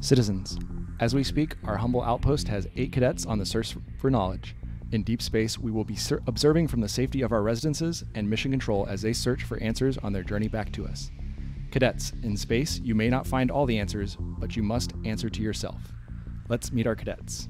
Citizens, as we speak, our humble outpost has 8 cadets on the search for knowledge. In deep space, we will be observing from the safety of our residences and mission control as they search for answers on their journey back to us. Cadets, in space, you may not find all the answers, but you must answer to yourself. Let's meet our cadets.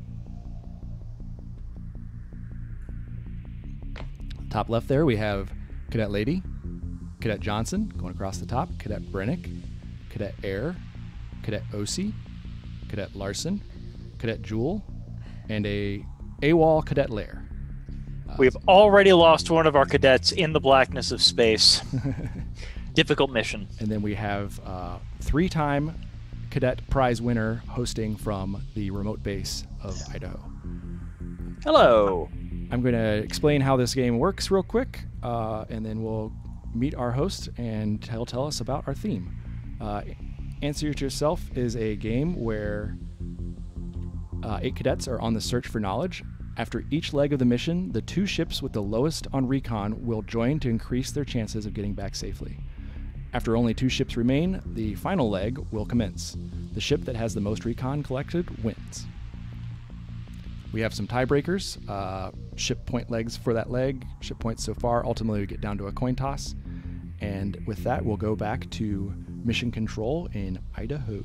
Top left there, we have Cadet Lady, Cadet Johnson, going across the top, Cadet Brennick, Cadet Air, Cadet Osi, Cadet Larson, Cadet Jewel, and a AWOL Cadet Lair. We've already lost one of our cadets in the blackness of space. Difficult mission. And then we have 3-time cadet prize winner hosting from the remote base of Idaho. Hello. I'm going to explain how this game works real quick, and then we'll meet our host and he'll tell us about our theme. Answer It Yourself is a game where 8 cadets are on the search for knowledge. After each leg of the mission, the 2 ships with the lowest on recon will join to increase their chances of getting back safely. After only 2 ships remain, the final leg will commence. The ship that has the most recon collected wins. We have some tiebreakers, ship point legs for that leg, ship points so far. Ultimately, we get down to a coin toss. And with that, we'll go back to mission control in Idaho.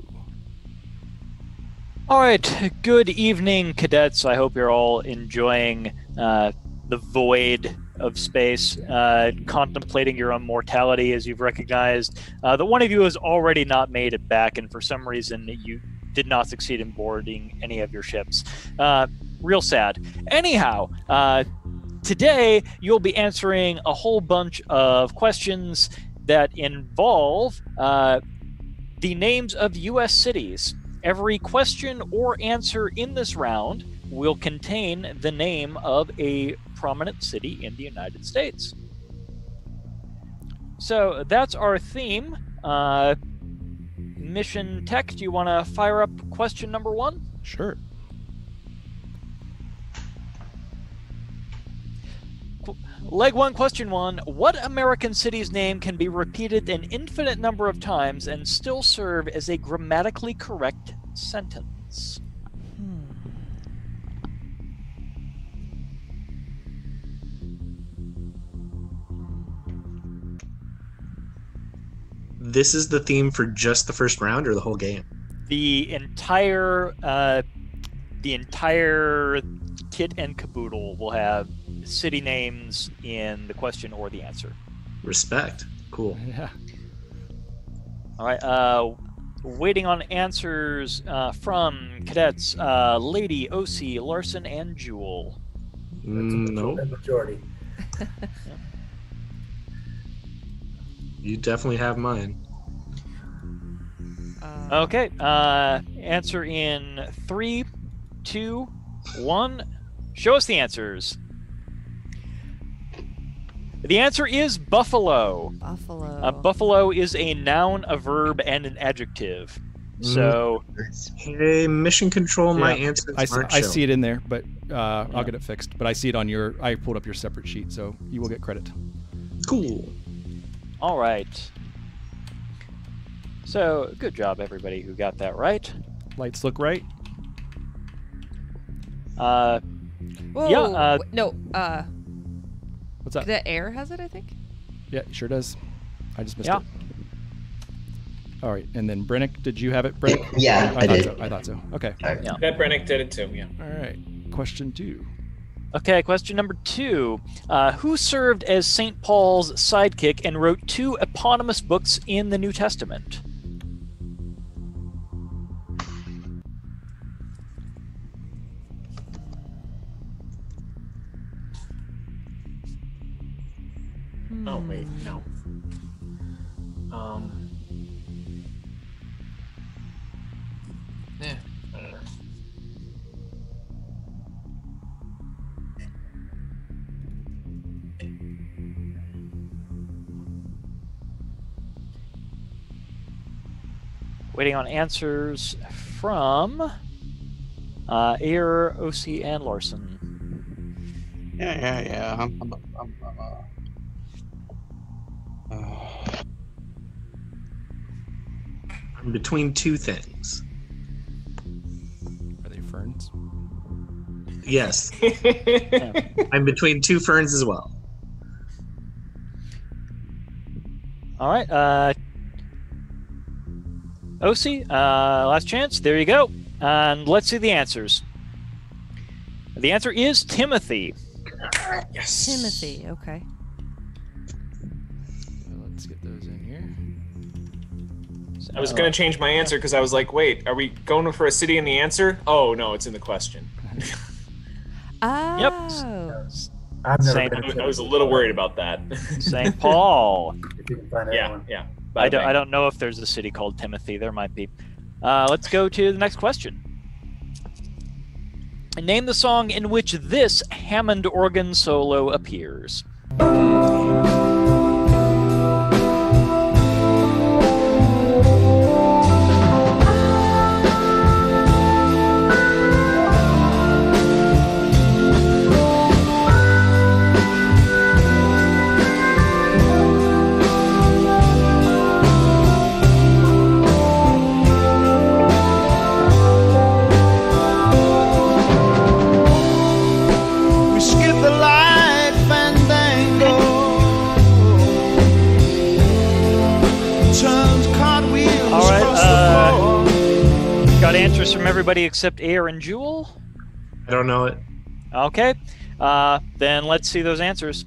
All right. Good evening, cadets. I hope you're all enjoying the void of space, contemplating your own mortality as you've recognized that one of you has already not made it back, and for some reason you did not succeed in boarding any of your ships. Real sad. Anyhow, today you'll be answering a whole bunch of questions that involve the names of U.S. cities. Every question or answer in this round will contain the name of a prominent city in the United States. So that's our theme. Mission Tech, do you want to fire up question number 1? Sure. Leg 1, question 1. What American city's name can be repeated an infinite number of times and still serve as a grammatically correct sentence? This is the theme for just the first round or the whole game? The entire kit and caboodle will have city names in the question or the answer. Respect. Cool. Yeah. All right. Waiting on answers from cadets Lady, OC, Larson, and Jewel. No. Majority. You definitely have mine. Okay. Answer in 3, 2, 1. Show us the answers. The answer is buffalo. Buffalo. Buffalo is a noun, a verb, and an adjective. So, Hey, mission control, my answers I aren't see it in there, but I'll get it fixed. But I see it on I pulled up your separate sheet, so you will get credit. Cool. all right. So, good job, everybody who got that right. Lights look right. Whoa, Yeah, no, What's that? the air has it, I think. Yeah, it sure does. I just missed Yeah. it. All right, and then Brennick, did you have it, Brennick? Yeah, I did. I thought so. Okay. Yeah. That Brennick did it too, yeah. All right. Question 2. Okay, question number 2. Who served as St. Paul's sidekick and wrote 2 eponymous books in the New Testament? Oh, wait, no. Yeah, I don't know. Waiting on answers from Ayer, OC, and Larson. Yeah. I'm between two things. ferns. Yes. I'm between 2 ferns as well. All right. OC, last chance. There you go. And let's see the answers. The answer is Timothy. Yes. Timothy. Okay. Let's get those in here. I was gonna change my answer because I was like, wait, are we going for a city in the answer? Oh no, it's in the question. Oh. I've never Same. been to I was a little worried about that. St. Paul. If you can find anyone. yeah. I don't know if there's a city called Timothy. There might be. Let's go to the next question. Name the song in which this Hammond organ solo appears. We skip the light fandango, turns cartwheels All right, across the floor. Got answers from everybody except Air and Jewel. I don't know it. Okay. Then let's see those answers.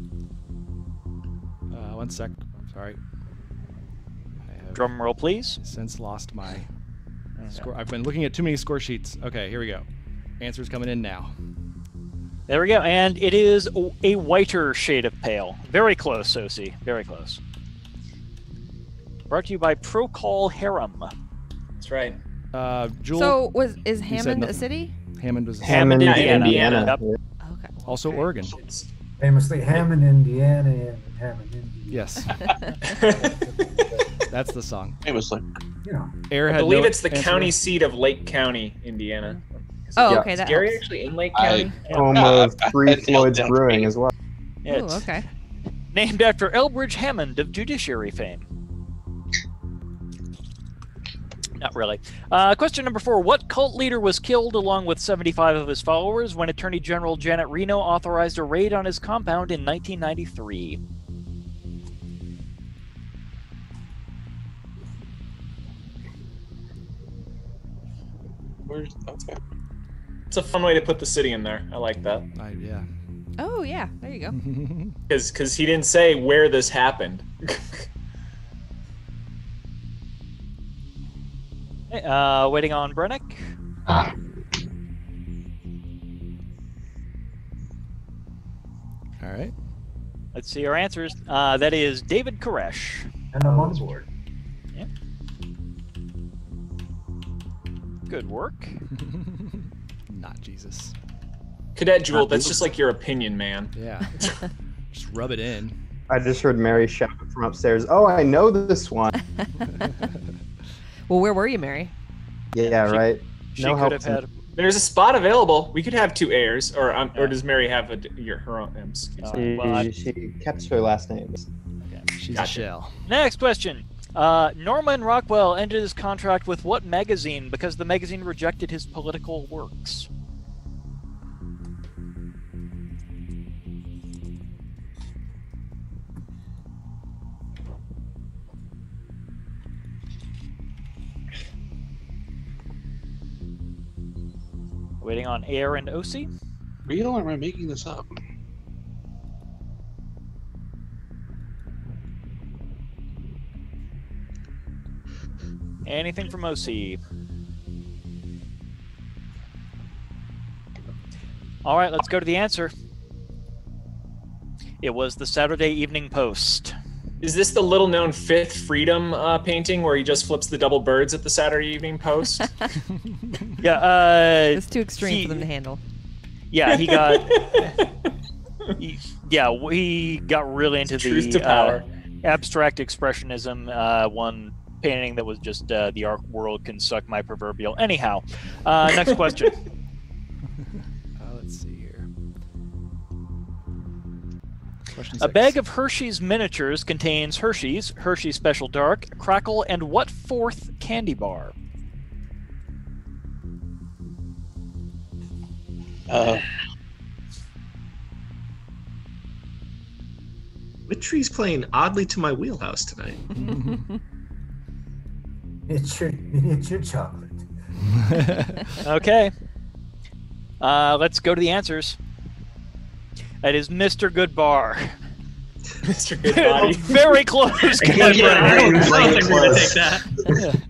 1 sec. Sorry. I have Drum roll, please. since lost my score. I've been looking at too many score sheets. Okay, here we go. Answers coming in now. There we go. And it is a whiter shade of pale. Very close, OC. Very close. Brought to you by Procol Harum. That's right. Jewel. So is said Hammond a nothing. city? Hammond was a Hammond, Yeah, Indiana. Indiana. Yep. Okay. also Oregon. Famously, Hammond, Indiana, and Hammond, Indiana. Yes, that's the song. Famously. You know, Air I had believe no it's the answer. county seat of Lake County, Indiana. Oh, Yeah. okay. Is That Gary helps. actually in Lake I- County? Home Yeah, of I've Three had Floyds Elton Brewing Ring. as well. It's Oh, okay. named after Elbridge Hammond of judiciary fame. Not really. Question number 4. What cult leader was killed along with 75 of his followers when Attorney General Janet Reno authorized a raid on his compound in 1993? Where's okay? It's a fun way to put the city in there. I like that. Yeah. Oh yeah. There you go. Because he didn't say where this happened. Okay, waiting on Brennick. All right. Let's see our answers. That is David Koresh. and I'm on board. Good work. Not Jesus. Cadet Jewel, that's just like your opinion, man. Yeah. Just rub it in. I just heard Mary shout from upstairs, "Oh, I know this one." Well, where were you, Mary? Yeah, right. She No could help have from- had. There's a spot available. We could have 2 heirs, or does Mary have her own? Excuse me. She kept her last name. She's Gotcha. a shell. Next question. Norman Rockwell ended his contract with what magazine because the magazine rejected his political works? Waiting on Air and OC. Real or am I making this up? Anything from OC? All right, let's go to the answer. It was the Saturday Evening Post. Is this the little-known Fifth Freedom painting where he just flips the double birds at the Saturday Evening Post? Yeah, It's too extreme for them to handle. yeah, he got. he got really into Truth to power. Abstract expressionism. One painting that was just the art world can suck my proverbial. Anyhow, next question. Let's see here. Question A 6. bag of Hershey's miniatures contains Hershey's, Hershey Special Dark, Crackle, and what 4th candy bar? Witchery's playing oddly to my wheelhouse tonight. Miniature chocolate. Okay. Let's go to the answers. It is Mr. Goodbar. Mr. Goodbody. Very close. Yeah, I don't Very think we're gonna close. take that.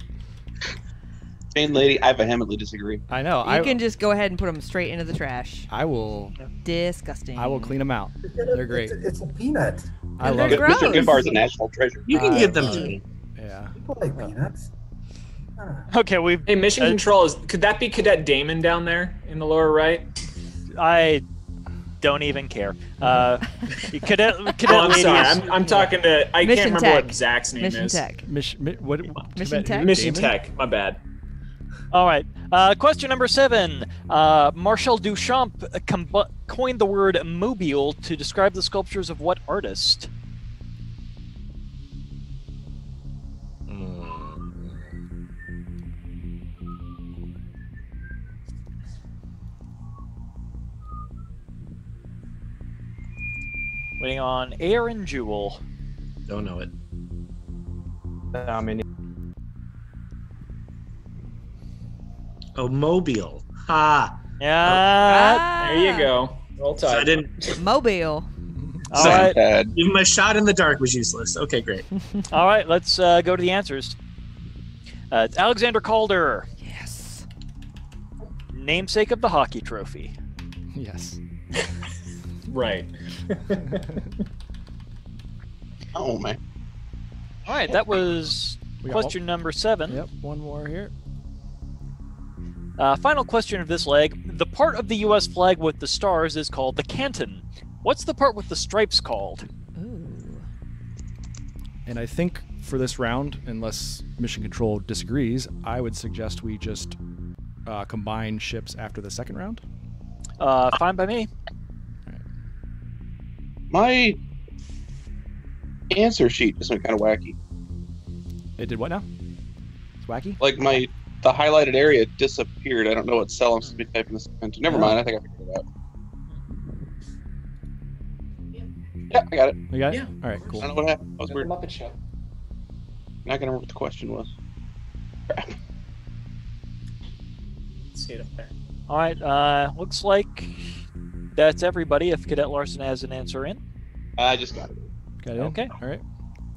Jane Lady, I vehemently disagree. I know. You can just go ahead and put them straight into the trash. I will. Disgusting. I will clean them out. They're great. It's a peanut. I And love they're it. gross. Mr. Goodbar is a national treasure. You can give them love to it. me. Yeah. People like peanuts. Ah. Okay, we've. Hey, Mission Control could that be Cadet Damon down there in the lower right? I don't even care. Cadet I'm lady sorry. is- I'm talking to. I Mission can't remember Tech. what Zach's name Mission is. Tech. What? Mission Tech? Mission Damon? Tech. My bad. All right. Question number 7. Marcel Duchamp coined the word mobile to describe the sculptures of what artist? Waiting on Aaron Jewell. Don't know it. I mean, Oh, Mobile. Ha. Yeah. There you go. Roll So I Tide. didn't. Mobile. All So- right. Bad. Even my shot in the dark was useless. Okay, great. All right. Let's go to the answers. It's Alexander Calder, Yes. namesake of the hockey trophy. Yes. Right. Oh, man. All right. That was We got question number 7. Yep. One more here. Final question of this leg. The part of the U.S. flag with the stars is called the canton. What's the part with the stripes called? Ooh. And I think for this round, unless Mission Control disagrees, I would suggest we just combine ships after the second round. Fine by me. My answer sheet just went kind of wacky. It did what now? It's wacky? Like the highlighted area disappeared. I don't know what cell I'm supposed to be typing this into. Never mind. I think I figured it out. Yeah, I got it. You got it? Yeah. All right, I cool. don't know what happened. That was weird. Muppet Show. Not gonna remember what the question was. Crap. See it up there. All right. Looks like that's everybody. If Cadet Larson has an answer in. I just got it. Got it? Okay. All right.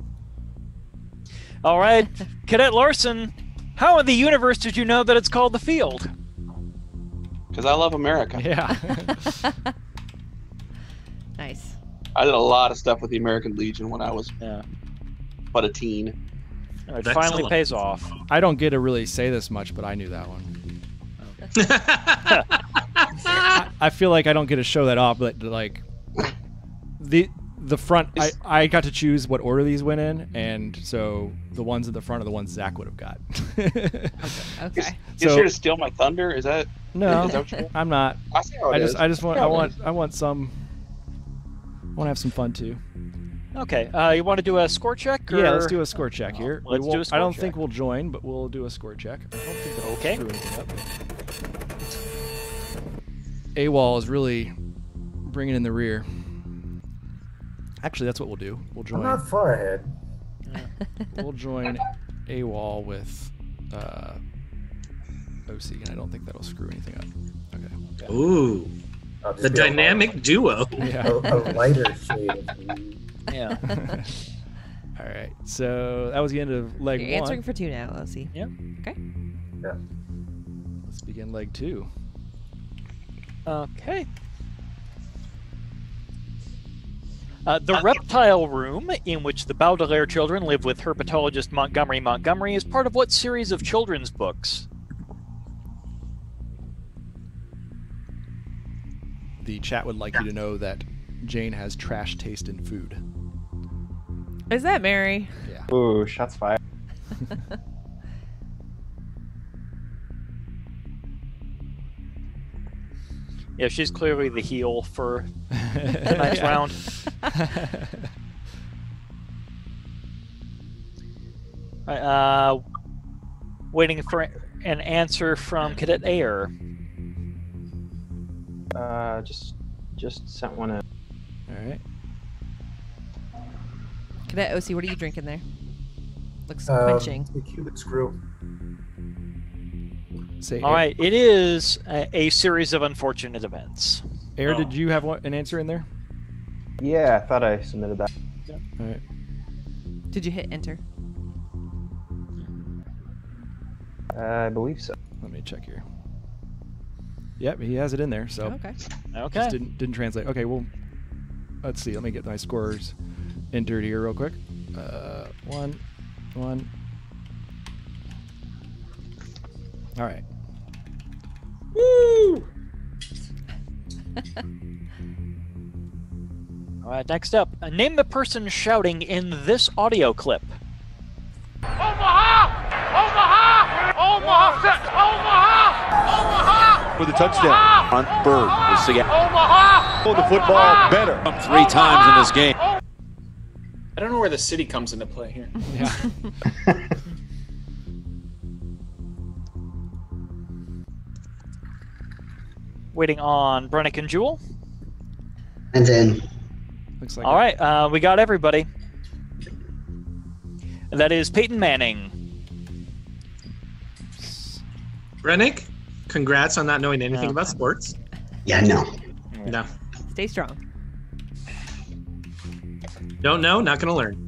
All right, Cadet Larson. How in the universe did you know that it's called the field? Because I love America. Yeah. Nice. I did a lot of stuff with the American Legion when I was Yeah. but a teen. It Excellent. finally pays off. I don't get to really say this much, but I knew that one. I feel like I don't get to show that off, but like the front, I got to choose what order these went in, and so the ones at the front are the ones Zach would have got. Okay. You So- here to steal my thunder? Is that? No, Is that what you're? I'm not. I see how it I is. just want some. I want to have some fun too. Okay. You want to do a score check? Or... Yeah, let's do a score check here. Let's do a score I don't check. think we'll join, but we'll do a score check. I don't think that'll Okay. screw anything up. AWOL is really bringing in the rear. Actually, that's what we'll do. We'll I'm join. not far ahead. We'll join AWOL with OC, and I don't think that'll screw anything up. Okay. Ooh, I'll just the be a dynamic duo. Yeah. a lighter shade of blue. Yeah. All right. So that was the end of leg You're one. answering for 2 now, Elsie. Yeah. Okay. Yeah. Let's begin leg 2. Okay. The reptile room, in which the Baudelaire children live with herpetologist Montgomery, is part of what series of children's books? The chat would like you to know that Jane has trash taste in food. Is that Mary? Yeah. ooh, shots fired. Yeah, she's clearly the heel for tonight's round. Waiting for an answer from Cadet Ayer. Just sent one in. All right. Cadet OC, what are you drinking there? Looks Um, quenching. The cubic screw. Say, All right, it is a series of unfortunate events. Air, did you have an answer in there? Yeah, I thought I submitted that. All right. Did you hit enter? I believe so. Let me check here. Yep, he has it in there. So Okay. Okay. just didn't translate. Okay, well, let's see. Let me get my scores entered here real quick. 1. All right. Woo! All right, next up. Name the person shouting in this audio clip. For the touchdown. Front Bird will see it. Hold the football better. 3 times in this game. I don't know where the city comes into play here. Yeah. Waiting on Brennick and Jewel. And then Looks like All right, we got everybody. That is Peyton Manning. Rennick, congrats on not knowing anything about sports. yeah, no. No. Stay strong. Don't know, not going to learn.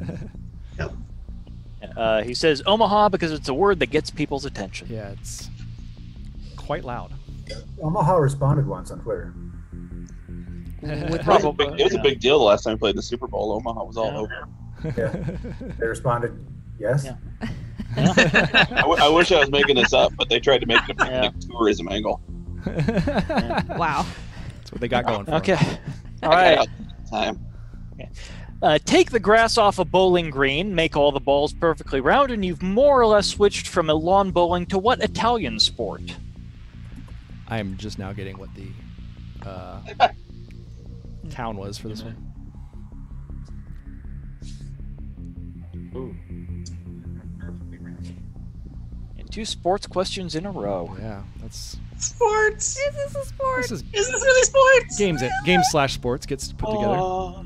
He says Omaha because it's a word that gets people's attention. Yeah, it's quite loud. Omaha responded once on Twitter. With Probably. It was a big deal the last time we played the Super Bowl. Omaha was all over. Yeah. They responded, yes. Yeah. I wish I was making this up, but they tried to make it a Yeah. big tourism angle. Wow. That's what they got going for 'em. Okay. All right. Time. Take the grass off a bowling green, make all the balls perfectly round, and you've more or less switched from a lawn bowling to what Italian sport? I am just now getting what the town was for this one. Ooh. And 2 sports questions in a row. Yeah, that's Sports! Is this a sport? this is Is this really sports? games/sports gets put together.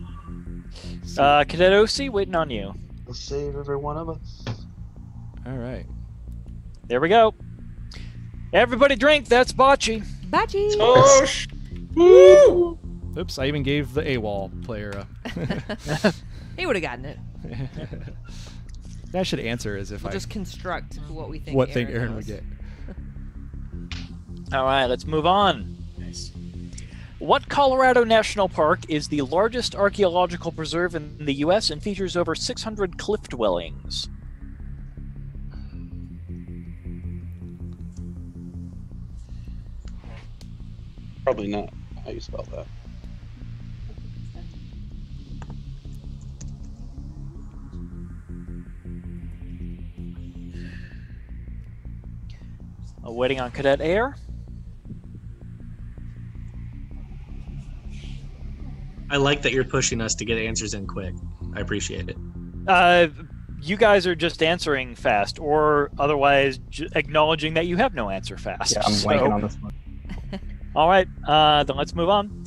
Cadet OC, waiting on you. We'll save every one of us. All right. There we go. Everybody drink. That's bocce. Bachi. Oh, woo! Oops, I even gave the AWOL player He would have gotten it. I should answer as if We'll I just construct what we think. what thing Aaron would knows. get. All right, let's move on. Nice. What Colorado National Park is the largest archaeological preserve in the U.S. and features over 600 cliff dwellings? Probably not how you spell that. Waiting on Cadet Air. I like that you're pushing us to get answers in quick. I appreciate it. You guys are just answering fast, or otherwise acknowledging that you have no answer fast. Yeah, I'm blanking on this one. All right, then let's move on.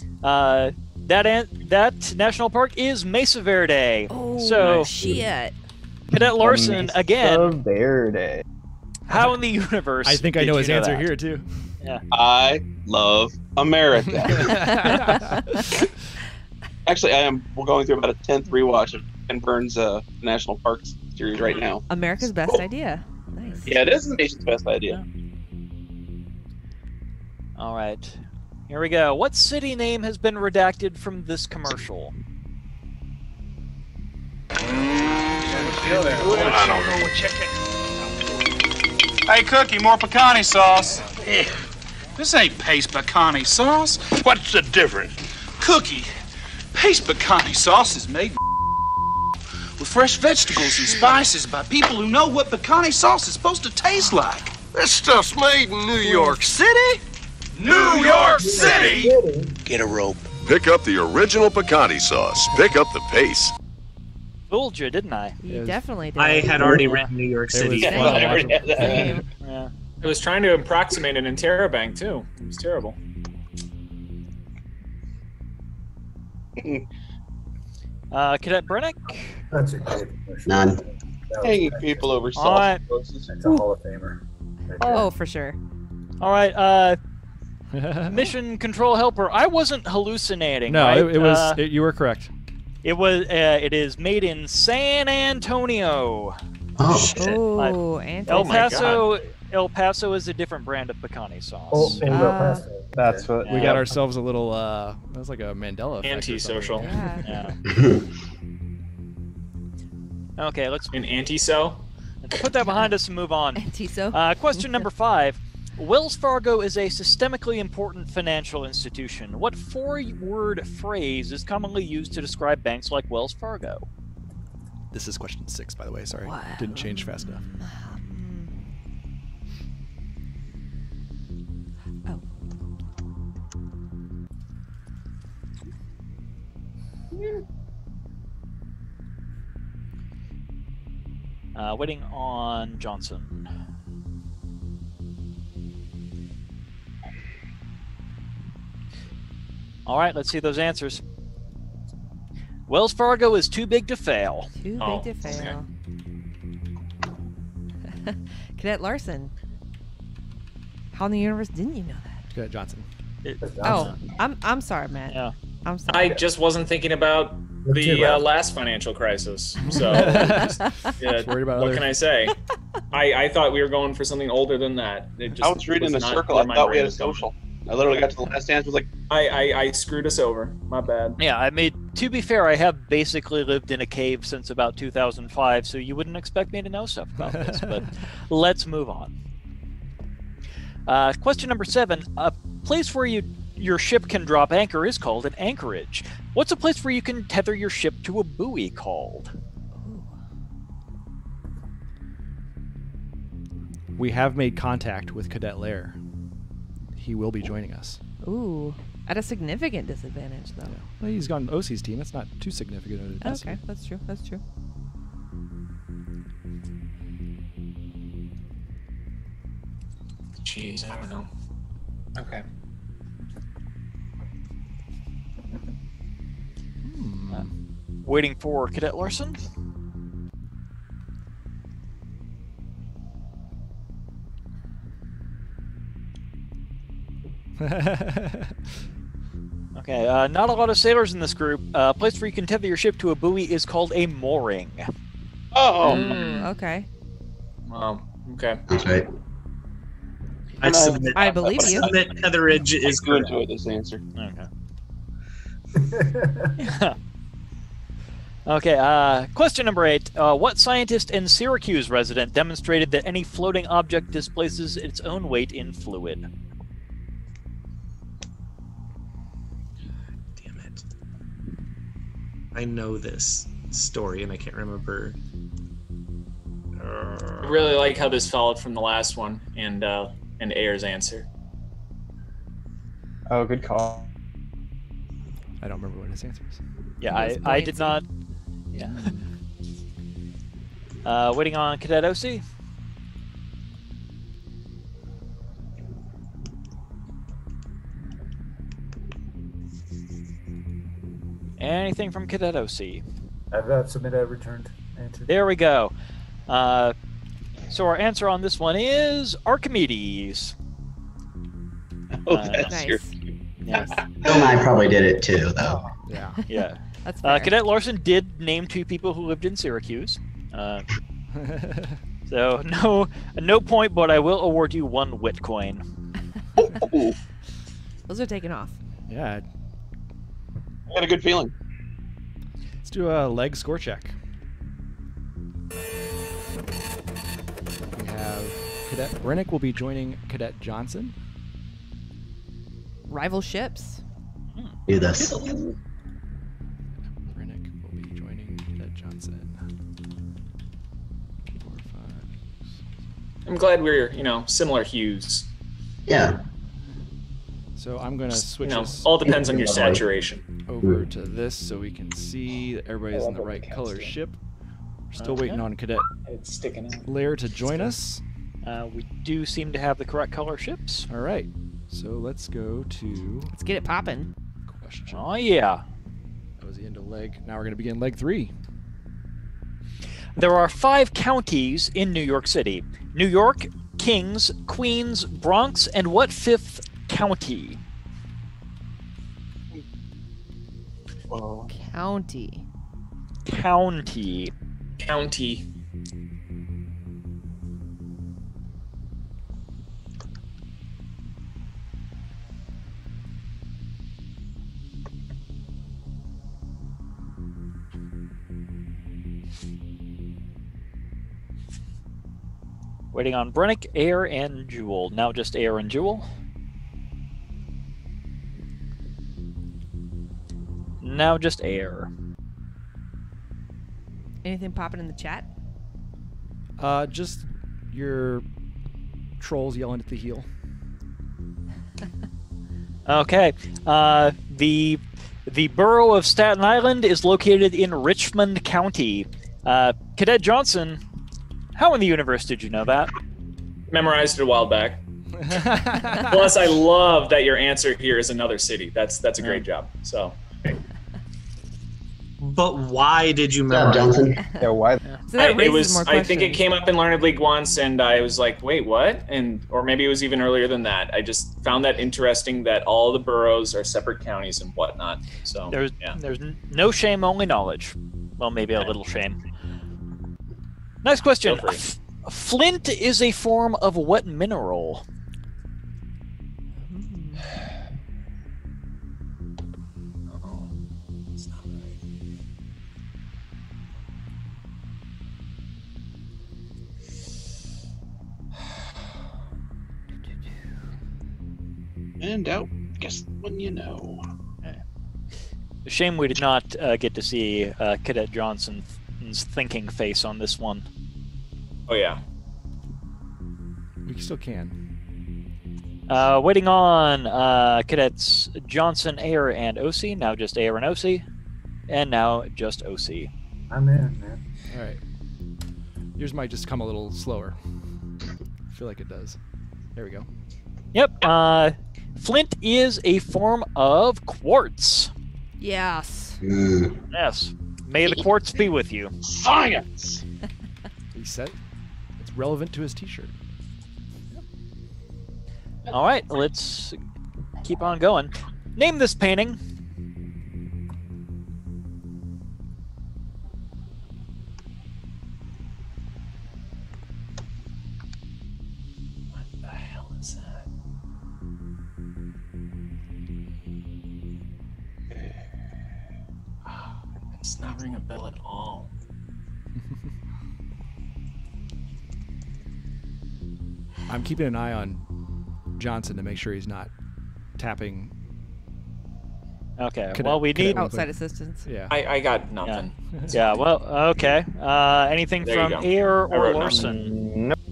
That national park is Mesa Verde. Oh, So, shit. Cadet Larson, Mesa again, Verde. how in the universe? I think I did know you his answer that? here too. I love America. Actually, we're going through about a 10th rewatch of Ken Burns' National Parks series right now. America's best idea. Nice. Yeah, it is the nation's best idea. All right, here we go. What city name has been redacted from this commercial? Hey, Cookie, more pecani sauce. This ain't paste pecani sauce. What's the difference? Cookie, paste pecani sauce is made with fresh vegetables and spices by people who know what pecani sauce is supposed to taste like. This stuff's made in New York City. New York City. Get a rope. Pick up the original pecani sauce. Pick up the pace. Fooled you, didn't I? You definitely did. I had already written New York It City. was fun to watch 'em. Same. Yeah. I was trying to approximate an Interrobang too. It was terrible. Cadet Brennick? That's a great question. None. That was Hanging fantastic. people over All right. sauce. That's a Hall of Famer. Right there. Oh, for sure. All right. Mission control helper. I wasn't hallucinating. No, right? it was. You were correct. It was. It is made in San Antonio. Oh, Oh, El my Paso. El Paso is a different brand of pecani sauce. Oh, El Ah. Paso. That's what We got ourselves a little. That was like a Mandela effect. or Antisocial. something. Yeah. Yeah. Okay, let's An anti-so? put that behind us and move on. Antiso. Question number 5. Wells Fargo is a systemically important financial institution. What 4-word phrase is commonly used to describe banks like Wells Fargo? This is question 6, by the way. Sorry, Wow. didn't change fast enough. Oh. Waiting on Johnson. All right, let's see those answers. Wells Fargo is too big to fail. Too Oh, big to okay. fail. Cadet Larson. How in the universe didn't you know that? Cadet Johnson. Oh, I'm sorry, Matt. Yeah. I'm sorry. I just wasn't thinking about Look to your the left. last financial crisis. So, yeah, Worried about what other- can I say? I thought we were going for something older than that. It just I was reading a not circle. where I my thought we brain had a was going. social. I literally got to the last answer. Was like, I screwed us over. My bad. Yeah, I mean, to be fair, I have basically lived in a cave since about 2005, so you wouldn't expect me to know stuff about this, but let's move on. Question number 7. A place where your ship can drop anchor is called an anchorage. What's a place where you can tether your ship to a buoy called? We have made contact with Cadet Lair. He will be joining us. Ooh, at a significant disadvantage, though. Well, he's gone OC's team. That's not too significant. of a Okay, disadvantage. that's true. That's true. Jeez, I don't know. Okay. Waiting for Cadet Larson. Okay, not a lot of sailors in this group. A place where you can tether your ship to a buoy is called a mooring. oh, Ooh, okay. Okay. that's right. I submit. I believe you. Submit Heatheridge is I correct. enjoy this answer. Okay. Okay, question number 8. What scientist and Syracuse resident demonstrated that any floating object displaces its own weight in fluid? Damn it. I know this story and I can't remember. I really like how this followed from the last one and Ayer's answer. Oh, good call. I don't remember what his answer is. Yeah, It was I did not. Yeah. Waiting on Cadet OC. Anything from Cadet OC? I've submitted a returned answer. There we go. So our answer on this one is Archimedes. Oh, that's Nice. your. Yes. Bill and I probably did it too, though. Yeah. Yeah. That's fair. Cadet Larson did name 2 people who lived in Syracuse. So no point, but I will award you 1 wit coin. Oh, Those are taken off. Yeah. I got a good feeling. Let's do a leg score check. We have Cadet Brennick will be joining Cadet Johnson. Rival ships. Do this. Brennick will be joining Cadet Johnson. 4, 5. I'm glad we're, similar hues. Yeah. So I'm gonna switch us All depends on your saturation. over to this so we can see that everybody's in the right color ship. We're still waiting on Cadet It's sticking out. Lair to join us. We do seem to have the correct color ships. All right. So let's go to Let's get it popping. question. Oh yeah. Goes into leg. Now we're going to begin leg 3. There are 5 counties in New York City. New York, Kings, Queens, Bronx, and what 5th county? County. County. County. Waiting on Brennick, Air, and Jewel. Now just Air and Jewel. Now just Air. Anything popping in the chat? Just your trolls yelling at the heel. Okay. The borough of Staten Island is located in Richmond County. Cadet Johnson, how in the universe did you know that? Memorized it a while back. Plus, I love that your answer here is another city. That's a great job. So. But why did you Good job, memorize? Johnson. Yeah, why? So that it raises was. more I think it questions. came up in Learned League once, and I was like, "Wait, what?" Or maybe it was even earlier than that. I just found that interesting that all the boroughs are separate counties and whatnot. So There's yeah. no shame, only knowledge. Well, maybe a little shame. Next question. Go for it. Flint is a form of what mineral? In doubt, guess when you know. A shame we did not get to see Cadet Johnson's thinking face on this one. Oh yeah. We still can. Waiting on Cadets Johnson, Air, and OC. Now just Air and OC. And now just OC. I'm in, man. All right. Yours might just come a little slower. I feel like it does. There we go. Yep. Flint is a form of quartz. Yes. Yes. May the quartz be with you. Science! He said it's relevant to his t-shirt. All right, let's keep on going. Name this painting. What the hell is that? It's not ring a bell at all. I'm keeping an eye on Johnson to make sure he's not tapping. Okay. Cadet- Well, we cadet need. Outside assistance. Yeah. I got nothing. Yeah. Well. Okay. Anything There you from go. Air I or wrote Larson? Nope.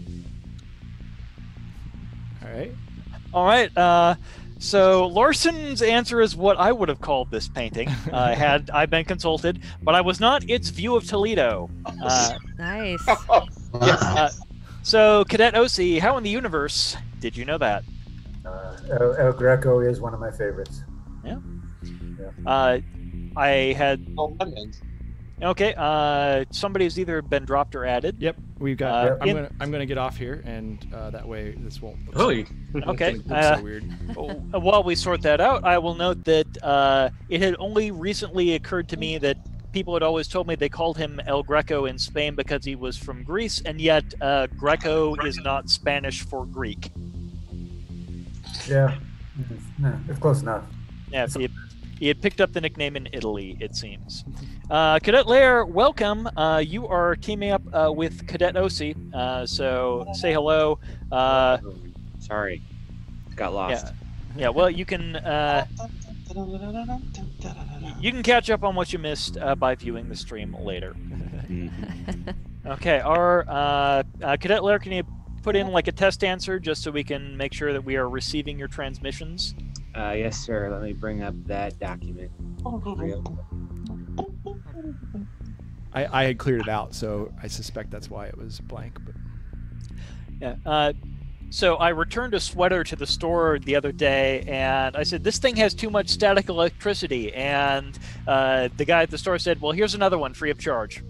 All right. All right. So Larson's answer is what I would have called this painting had I been consulted, but I was not. It's View of Toledo. Nice. So Cadet OC, how in the universe did you know that? El Greco is one of my favorites. I had. Oh, my man. Okay. Somebody's either been dropped or added. Yep. We've got. in- I'm gonna get off here, and that way this won't. Look Really? Okay. Look so weird. While we sort that out, I will note that it had only recently occurred to me that people had always told me they called him El Greco in Spain because he was from Greece, and yet Greco is not Spanish for Greek. Yeah. No, it's close enough. Yeah, he had picked up the nickname in Italy, it seems. Cadet Lair, welcome. You are teaming up with Cadet OC, so say hello. Sorry, got lost. Yeah. Well, you can catch up on what you missed by viewing the stream later. Okay, our Cadet Lair, can you put in like a test answer just so we can make sure that we are receiving your transmissions? Yes, sir. Let me bring up that document. I had cleared it out, so I suspect that's why it was blank. But Yeah. So I returned a sweater to the store the other day, and I said, "This thing has too much static electricity." And the guy at the store said, "Well, here's another one free of charge."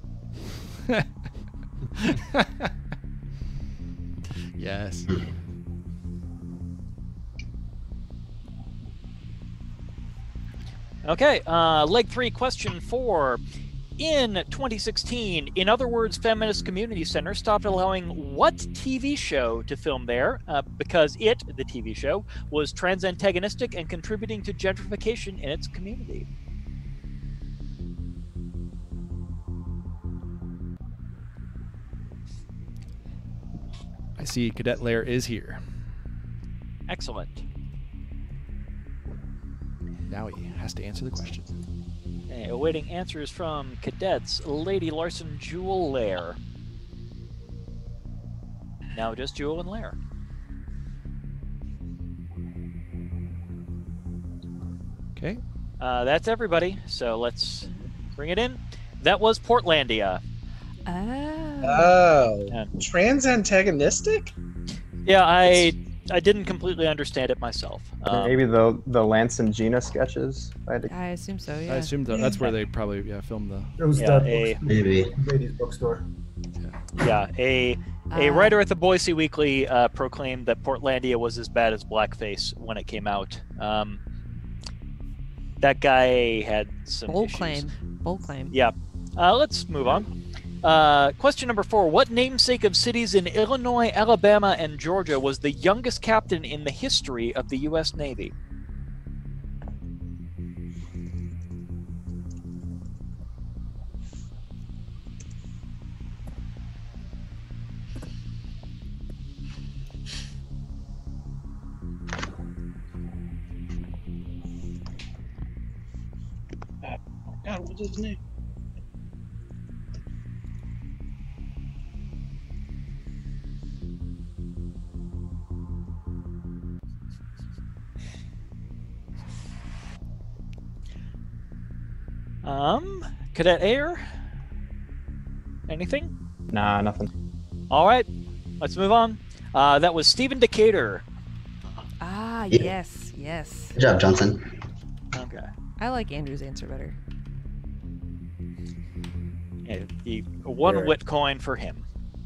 Yes. Okay, leg 3, question 4. In 2016, In Other Words Feminist Community Center stopped allowing what TV show to film there because it, the TV show, was trans-antagonistic and contributing to gentrification in its community? I see Cadet Lair is here. Excellent. Now he has to answer the question. Okay, awaiting answers from cadets Lady Larson, Jewel, Lair. Now just Jewel and Lair. Okay. That's everybody, so let's bring it in. That was Portlandia. Oh, Yeah. trans-antagonistic? Yeah, I didn't completely understand it myself. Maybe the Lance and Gina sketches. I assume so. Yeah. I assume that's where they probably filmed the. It was Yeah, the Maybe. ladies' bookstore. Yeah, a writer at the Boise Weekly proclaimed that Portlandia was as bad as blackface when it came out. That guy had some Bold issues. claim. Bold claim. Yeah. Let's move on. Question number 4. What namesake of cities in Illinois, Alabama, and Georgia was the youngest captain in the history of the U.S. Navy? God, what's his name? Cadet Air? Anything? Nah, nothing. All right, let's move on. That was Stephen Decatur. Ah, Yeah. yes, yes. Good job, Johnson. Okay. I like Andrew's answer better. Yeah, one Sure. wit coin for him.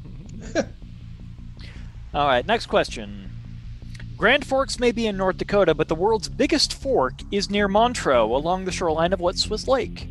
All right, next question. Grand Forks may be in North Dakota, but the world's biggest fork is near Montreux, along the shoreline of what Swiss lake?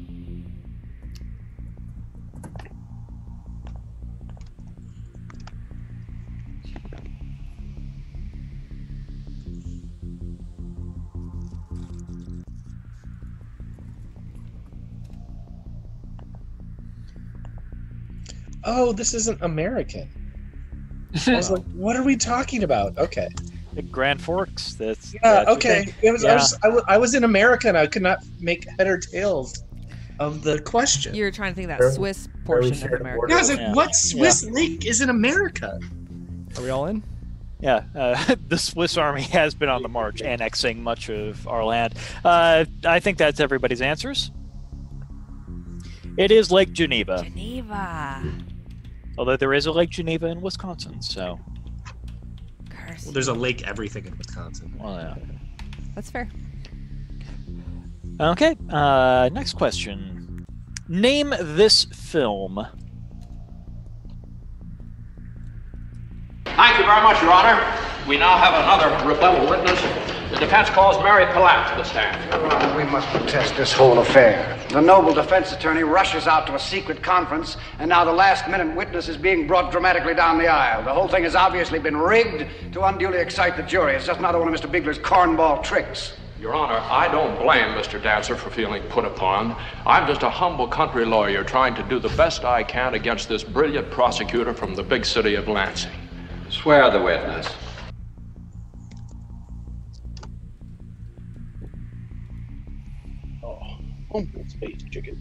Oh, this isn't American. I was like, what are we talking about? Okay. The Grand Forks. That's Yeah, your okay. thing? It was, Yeah. I was in America and I could not make head or tails of the question. You were trying to think of that Swiss portion of America. Yeah, I was like, Yeah. what Swiss lake is in America? Are we all in? Yeah, the Swiss army has been on the march, annexing much of our land. I think that's everybody's answers. It is Lake Geneva. Geneva. Although there is a Lake Geneva in Wisconsin, so. Curse. Well, there's a lake everything in Wisconsin. Well, yeah. That's fair. Okay, next question. Name this film. Thank you very much, Your Honor. We now have another rebuttal witness. The defense calls Mary Palat to the stand. Your Honor, we must protest this whole affair. The noble defense attorney rushes out to a secret conference, and now the last-minute witness is being brought dramatically down the aisle. The whole thing has obviously been rigged to unduly excite the jury. It's just another one of Mr. Bigler's cornball tricks. Your Honor, I don't blame Mr. Dancer for feeling put upon. I'm just a humble country lawyer trying to do the best I can against this brilliant prosecutor from the big city of Lansing. Swear the witness. Space chicken.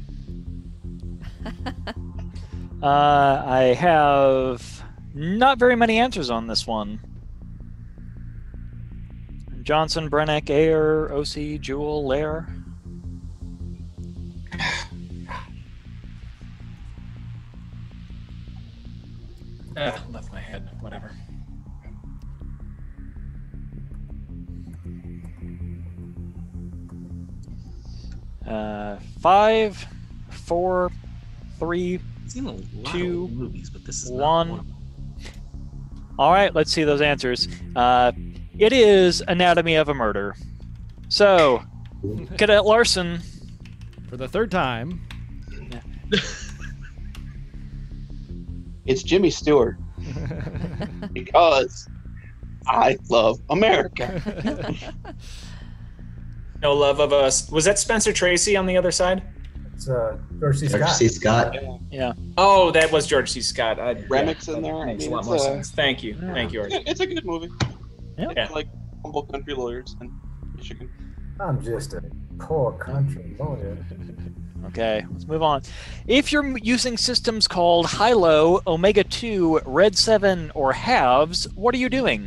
I have not very many answers on this one. Johnson, Brennick, Ayer, OC, Jewel, Lair. Left my head. Whatever. 5, 4, 3, I've seen a lot 2, of movies, but this is 1. not one. All right, let's see those answers. It is Anatomy of a Murder. So, Cadet Larson. For the third time. It's Jimmy Stewart. Because I love America. No Love of Us. Was that Spencer Tracy on the other side? It's George C. George C. Scott. Yeah. Oh, that was George C. Scott. Remix in there. Makes I a mean, lot more sense. Thank you. Thank you, Archie. It's a good movie. Yeah. Like humble country lawyers in Michigan. I'm just a poor country lawyer. Okay, let's move on. If you're using systems called Hilo, Omega 2, Red 7, or Halves, what are you doing?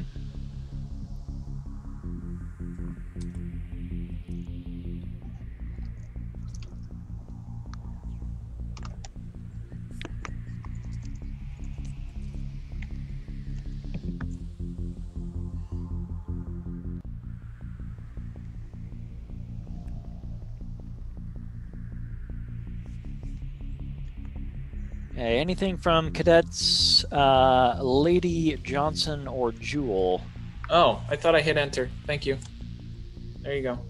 Okay, anything from cadets, Lady Johnson or Jewel? Oh, I thought I hit enter. Thank you. There you go.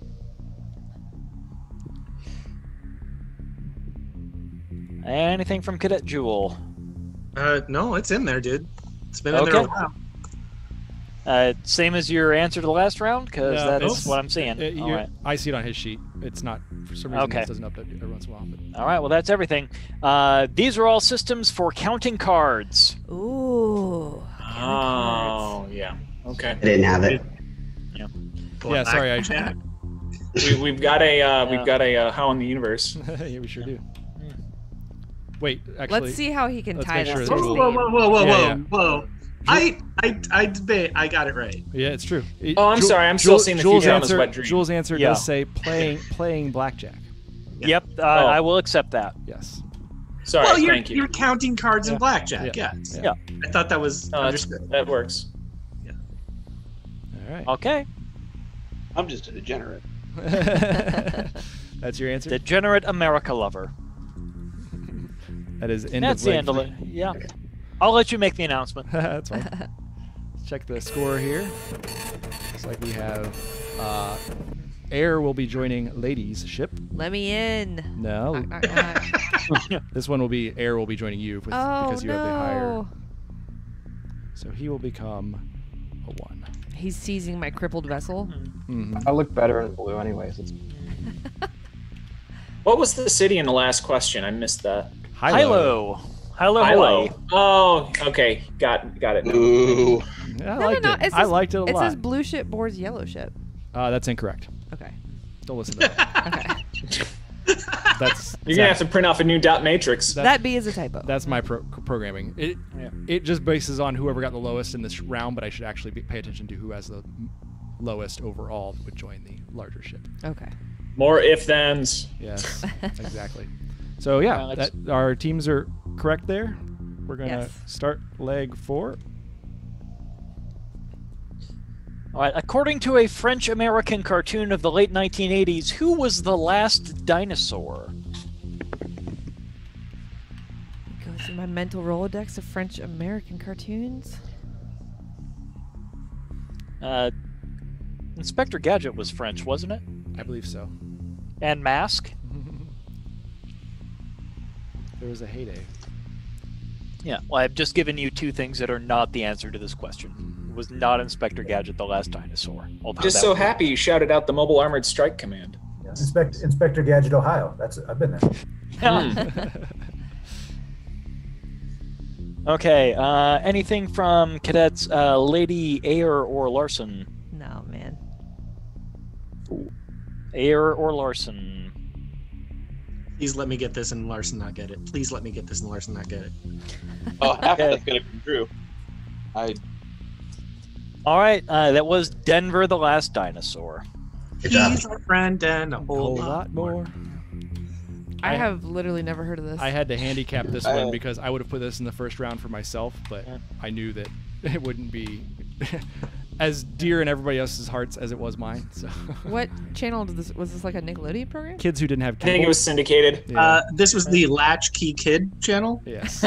Anything from Cadet Jewel? No, it's in there, dude. It's been in there a while. Same as your answer to the last round, because that's what I'm seeing. All right. I see it on his sheet. It's not, for some reason, Okay. it doesn't update every once in a while. But. All right, well, that's everything. These are all systems for counting cards. Ooh. Oh, yeah. Okay. I didn't have it. Yeah. Yeah, sorry. We've got a How in the Universe. Yeah, we sure do. Wait, actually. Let's see how he can tie make this. sure to it's- Whoa. I debate. I got it right. Yeah, it's true. Oh, I'm sorry. I'm still seeing the future on this wet dream. Jules' answer does say playing blackjack. Yep, I will accept that. Yes. Sorry, well, thank you. You're counting cards in blackjack. Yeah. Yeah. I thought that was understood. That works. Yeah. All right. Okay. I'm just a degenerate. That's your answer? Degenerate America lover. That is end That's of the leg end of three. it. Yeah. I'll let you make the announcement. That's fine. Let's check the score here. Looks like we have Air will be joining Ladies' ship. Let me in. No. This one will be Air will be joining you because you have the higher. So he will become a 1. He's seizing my crippled vessel. I look better in blue anyways. It's... What was the city in the last question? I missed that. Hilo, Hawaii. Oh, okay. Got it. Ooh. Yeah, I No, liked no, it. it I says- liked it a lot. It says blue ship boards yellow ship. That's incorrect. Okay. Don't listen to that. Okay. That's You're gonna have to print off a new dot matrix. That B is a typo. That's my programming. It just bases on whoever got the lowest in this round, but I should actually pay attention to who has the lowest overall would join the larger ship. Okay. More if-thens. Yes, exactly. So yeah, our teams are correct there. We're gonna start leg 4. All right. According to a French-American cartoon of the late 1980s, who was the last dinosaur? Go through my mental Rolodex of French American cartoons. Inspector Gadget was French, wasn't it? I believe so. And Mask? There was a heyday. Yeah, well, I've just given you 2 things that are not the answer to this question. It was not Inspector Gadget, the last dinosaur. Just so happy you shouted out the Mobile Armored Strike Command. Yeah. Inspector Gadget, Ohio. I've been there. Yeah. Okay, anything from cadets Lady Ayer or Larson? No, man. Ayer or Larson? Please let me get this and Larson not get it. Please let me get this and Larson not get it. Oh, half of that's gonna come true. All right, that was Denver, the last dinosaur. He's our friend and a whole lot more. I have literally never heard of this. I had to handicap this one because I would have put this in the first round for myself, but I knew that it wouldn't be as dear in everybody else's hearts as it was mine. So. What channel did this? Was this like a Nickelodeon program? Kids who didn't have I cable. think it was syndicated. Yeah. This was the Latchkey Kid channel. Yes.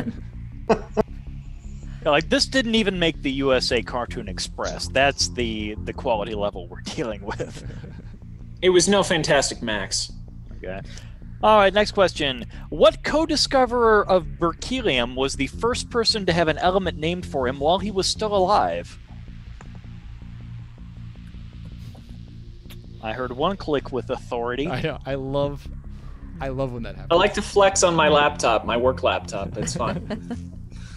Yeah, like this didn't even make the USA Cartoon Express. That's the quality level we're dealing with. It was no Fantastic Max. Okay. All right, next question. What co-discoverer of berkelium was the first person to have an element named for him while he was still alive? I heard one click with authority. I know. I love when that happens. I like to flex on my laptop, my work laptop. It's fun.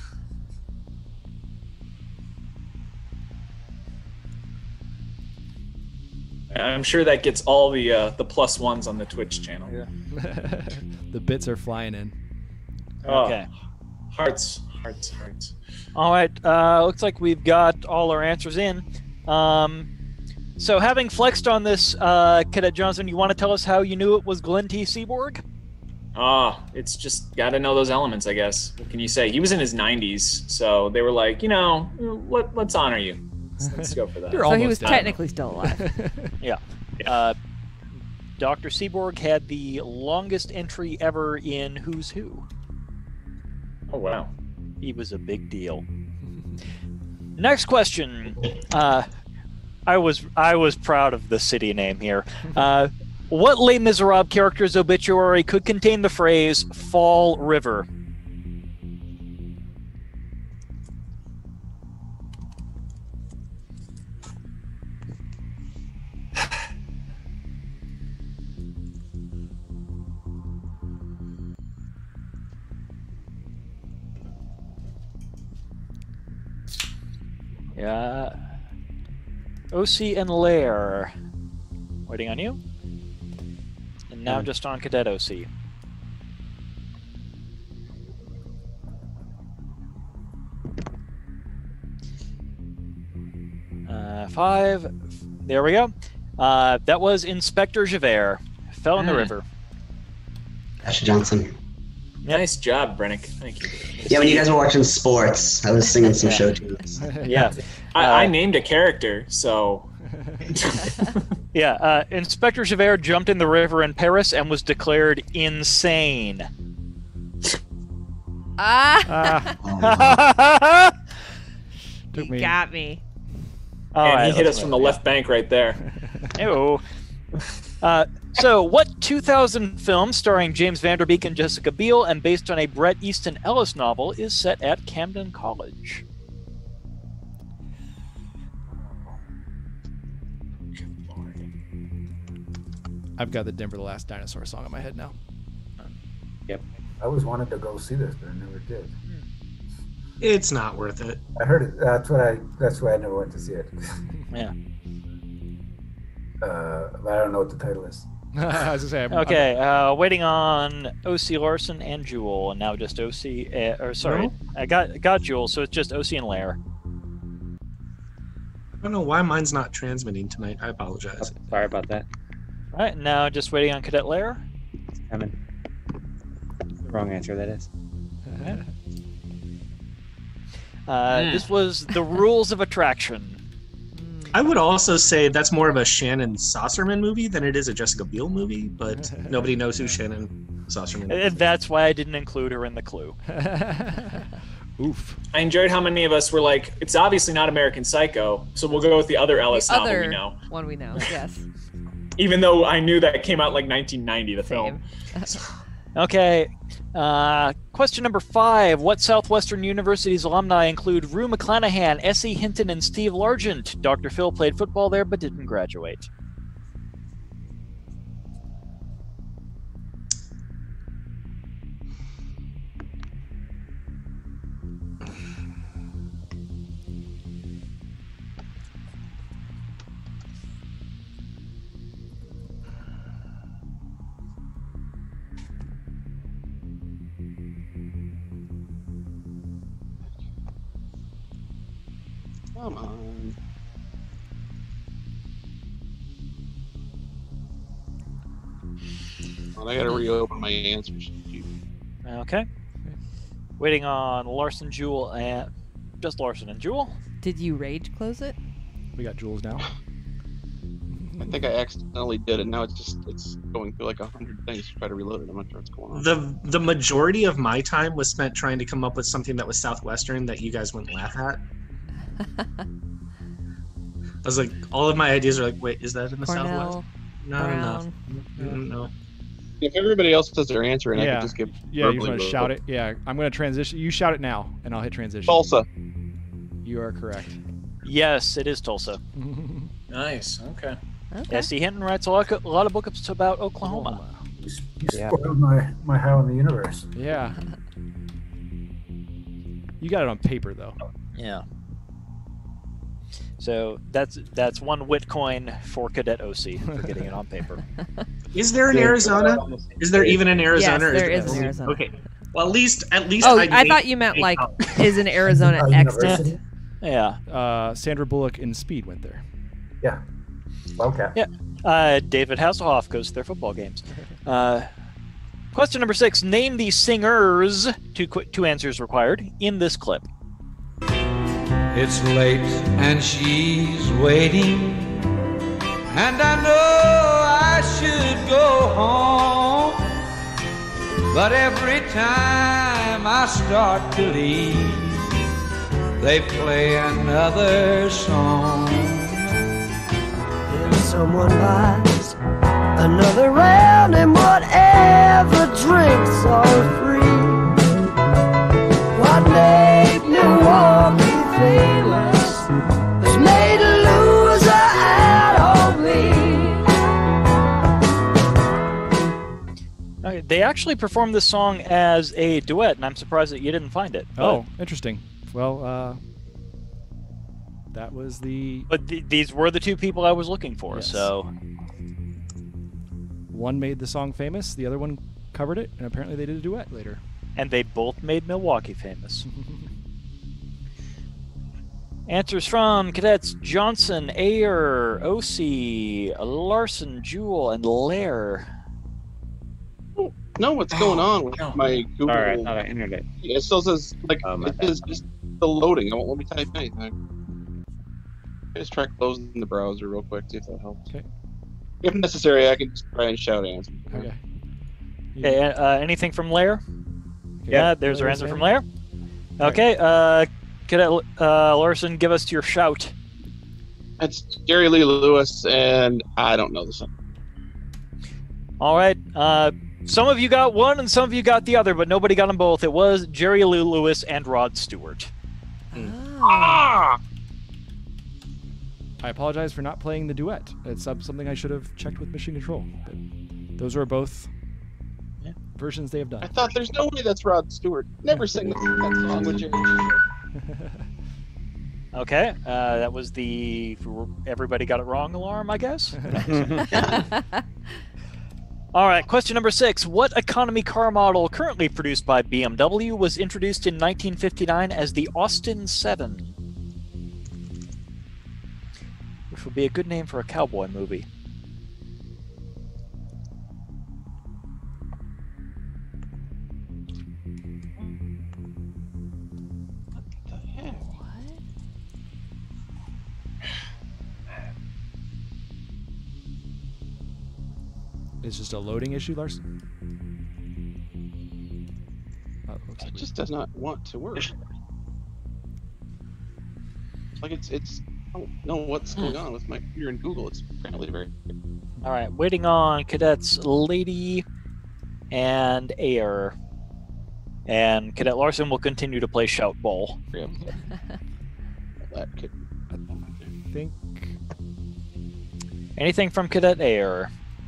I'm sure that gets all the +1s on the Twitch channel. Yeah. The bits are flying in. Oh, Okay. Hearts. All right. Looks like we've got all our answers in. So having flexed on this, Cadet Johnson, you want to tell us how you knew it was Glenn T. Seaborg? It's just got to know those elements, I guess. What can you say? He was in his 90s, so they were like, let's honor you. Let's go for that. So he was technically still alive. Yeah. Dr. Seaborg had the longest entry ever in Who's Who. Oh, wow. He was a big deal. Next question. I was proud of the city name here. What Les Miserables character's obituary could contain the phrase "Fall River"? Yeah. OC and Lair. Waiting on you. And now just on Cadet OC. Five. There we go. That was Inspector Javert. Fell in the river. Gotcha, Johnson. Nice job, Brennick. Thank you. Yeah, when you guys were watching sports, I was singing some show tunes. Yeah. I named a character, so... Yeah, Inspector Javert jumped in the river in Paris and was declared insane. Took You me. got me. And he hit us from the left bank right there. Ew. So, what 2000 film starring James Van Der Beek and Jessica Biel and based on a Bret Easton Ellis novel is set at Camden College? I've got the Denver the Last Dinosaur song in my head now. Yep. I always wanted to go see this, but I never did. It's not worth it. I heard it. That's why I never went to see it. Yeah. But I don't know what the title is. I was gonna say, Okay, waiting on OC Larson and Jewel, and now just OC. I got Jewel, so it's just OC and Lair. I don't know why mine's not transmitting tonight. I apologize. Sorry about that. All right, now just waiting on Cadet Lair. Coming. Wrong answer, that is. This was The Rules of Attraction. I would also say that's more of a Shannon Saucerman movie than it is a Jessica Biel movie, but nobody knows who Shannon Saucerman is. And that's why I didn't include her in the clue. Oof. I enjoyed how many of us were like, it's obviously not American Psycho, so we'll go with the other Ellis The novel other we know. one we know, yes. Even though I knew that came out like 1990, the film. Okay. Question number 5. What Southwestern University's alumni include Rue McClanahan, S.E. Hinton, and Steve Largent? Dr. Phil played football there but didn't graduate. Come on. Well, I gotta reopen my answer sheet. Okay. Waiting on Larson, Jewel, and just Larson and Jewel. Did you rage close it? We got Jules now. I think I accidentally did it. Now it's going through like 100 things to try to reload it. I'm not sure what's going on. The majority of my time was spent trying to come up with something that was Southwestern that you guys wouldn't laugh at. I was like, all of my ideas are like, wait, is that in the Southwest? Not enough. No. If everybody else does their answer, and I can just give you want to shout it? Yeah, I'm going to transition. You shout it now, and I'll hit transition. Tulsa. You are correct. Yes, it is Tulsa. Nice. Okay. S.E. Hinton writes a lot of books about Oklahoma. You spoiled my How in the Universe. Yeah. You got it on paper, though. Yeah. So that's one wit coin for Cadet OC for getting it on paper. Is there an Arizona? Is there even an Arizona? Yes, there is an Arizona. Okay. Well, at least. Oh, I thought you meant like, is an Arizona extant? Yeah. Sandra Bullock in Speed went there. Yeah. Wildcat. Yeah. David Hasselhoff goes to their football games. Question number 6. Name the singers. Two answers required in this clip. It's late and she's waiting, and I know I should go home, but every time I start to leave, they play another song. If someone buys another round and whatever drinks are free, what made Milwaukee famous has made a loser out of me. Okay, they actually performed this song as a duet, and I'm surprised that you didn't find it. Oh, interesting. Well, that was the... But these were the two people I was looking for, Yes. so... One made the song famous, the other one covered it, and apparently they did a duet later. And they both made Milwaukee famous. Answers from Cadets Johnson, Ayer, OC, Larson, Jewell, and Lair. Know what's going on with my Google? Sorry, I thought I entered it. It still says like it is just the loading. It won't let me type anything. I just try closing the browser real quick, see if that helps. Okay. If necessary, I can just try and shout answers. Okay. Okay, anything from Lair? Okay. Yeah, there's our answer from Lair. Okay, Cadet Larson, give us your shout. It's Jerry Lee Lewis, and I don't know the song. All right. Some of you got one, and some of you got the other, but nobody got them both. It was Jerry Lee Lewis and Rod Stewart. I apologize for not playing the duet. It's something I should have checked with Mission Control. But those are both versions they have done. I thought there's no way that's Rod Stewart. Never sing that song with Jerry. Okay, that was the everybody got it wrong alarm, I guess. All right, question number 6. What economy car model currently produced by BMW was introduced in 1959 as the Austin 7? Which would be a good name for a cowboy movie. It's just a loading issue, Larson? Oh, It just does not want to work. Like it's I don't know what's going on with my computer and Google. It's apparently very... All right, waiting on Cadets Lady and Ayer. And Cadet Larson will continue to play Shout Ball. That could... I think... Anything from Cadet Ayer?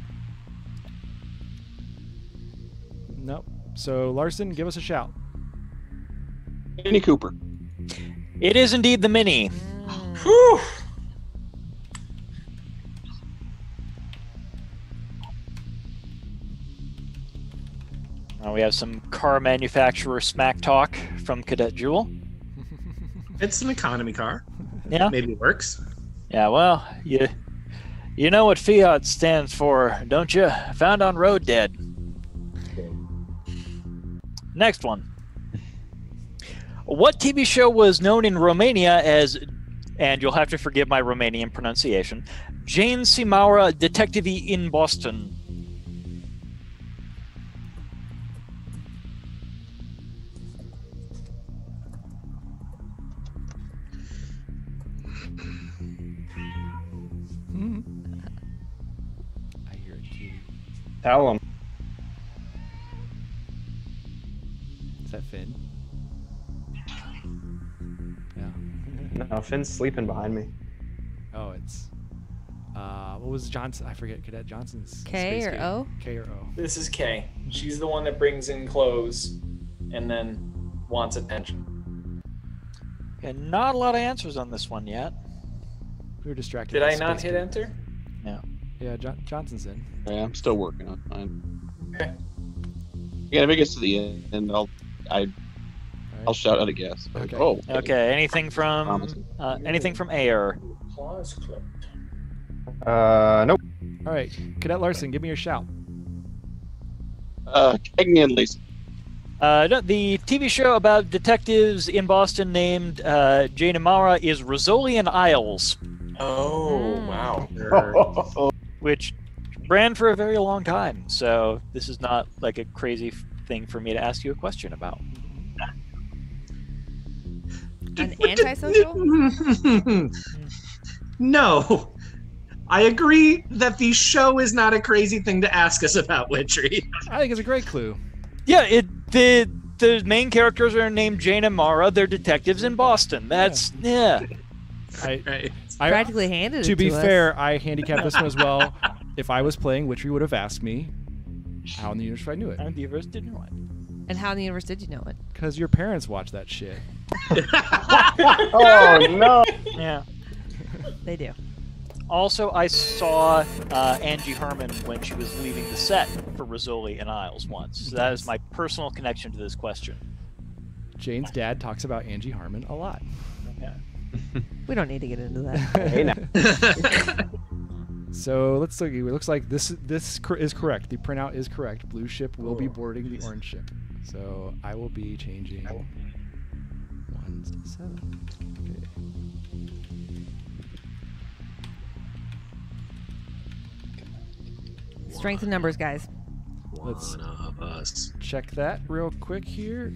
Nope. So, Larson, give us a shout. Mini Cooper. It is indeed the Mini. Whew. We have some car manufacturer smack talk from Cadet Jewell. It's an economy car. Yeah. Maybe it works. Yeah, well, you know what Fiat stands for, don't you? Found on road dead. Next one. What TV show was known in Romania as and you'll have to forgive my Romanian pronunciation, Jane Simaura Detectivi in Boston. I hear a kitty. Tell him. Is that Finn? Yeah. No, Finn's sleeping behind me. Oh, it's what was Johnson? I forget. Cadet Johnson's K space or game. O? K or O. This is Kay. She's the one that brings in clothes and then wants attention. And not a lot of answers on this one yet. We were distracted. Did by I not space hit game. enter? No. Yeah, Johnson's in. Yeah, I'm still working on mine. Okay. Yeah, if it gets to the end, I'll shout out a guess. Okay. Oh. Okay. Anything from Ayer? Claws clipped. Nope. All right, Cadet Larson, give me your shout. Cagney and Lacey. No, the TV show about detectives in Boston named Jane Amara is Rizzoli and Isles, Oh, wow. which ran for a very long time. So this is not like a crazy thing for me to ask you a question about. An antisocial? No. I agree that the show is not a crazy thing to ask us about, Witchery. I think it's a great clue. Yeah, the main characters are named Jane and Mara. They're detectives in Boston. That's I Practically handed it To be to us. fair, I handicapped this one as well. If I was playing, Witchery would have asked me how in the universe I knew it. How in the universe did you know it? And how in the universe did you know it? Because your parents watch that shit. Oh no! Yeah. They do. Also, I saw Angie Herman when she was leaving the set for Rizzoli and Isles once. So that is my personal connection to this question. Jane's dad talks about Angie Harmon a lot. Okay. We don't need to get into that. Hey now. So let's look. It looks like this is correct. The printout is correct. Blue ship will be boarding the orange ship. So I will be changing 1s to 7. Okay. Strength in numbers, guys. Let's One of us. check that real quick here.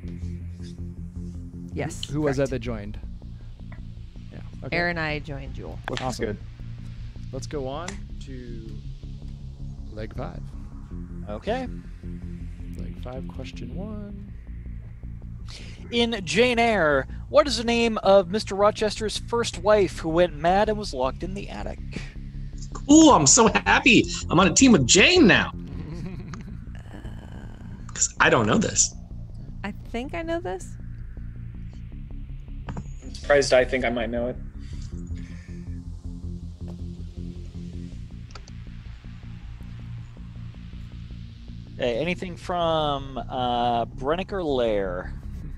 Yes. Who was that joined? Yeah. Okay. Aaron and I joined Jewel. Awesome. Good. Let's go on to leg 5. Okay. Leg 5, question 1. In Jane Eyre, what is the name of Mr. Rochester's first wife who went mad and was locked in the attic? Cool, I'm so happy. I'm on a team with Jane now. Because I don't know this. I think I know this. I'm surprised I think I might know it. Hey, anything from Brenniker Lair?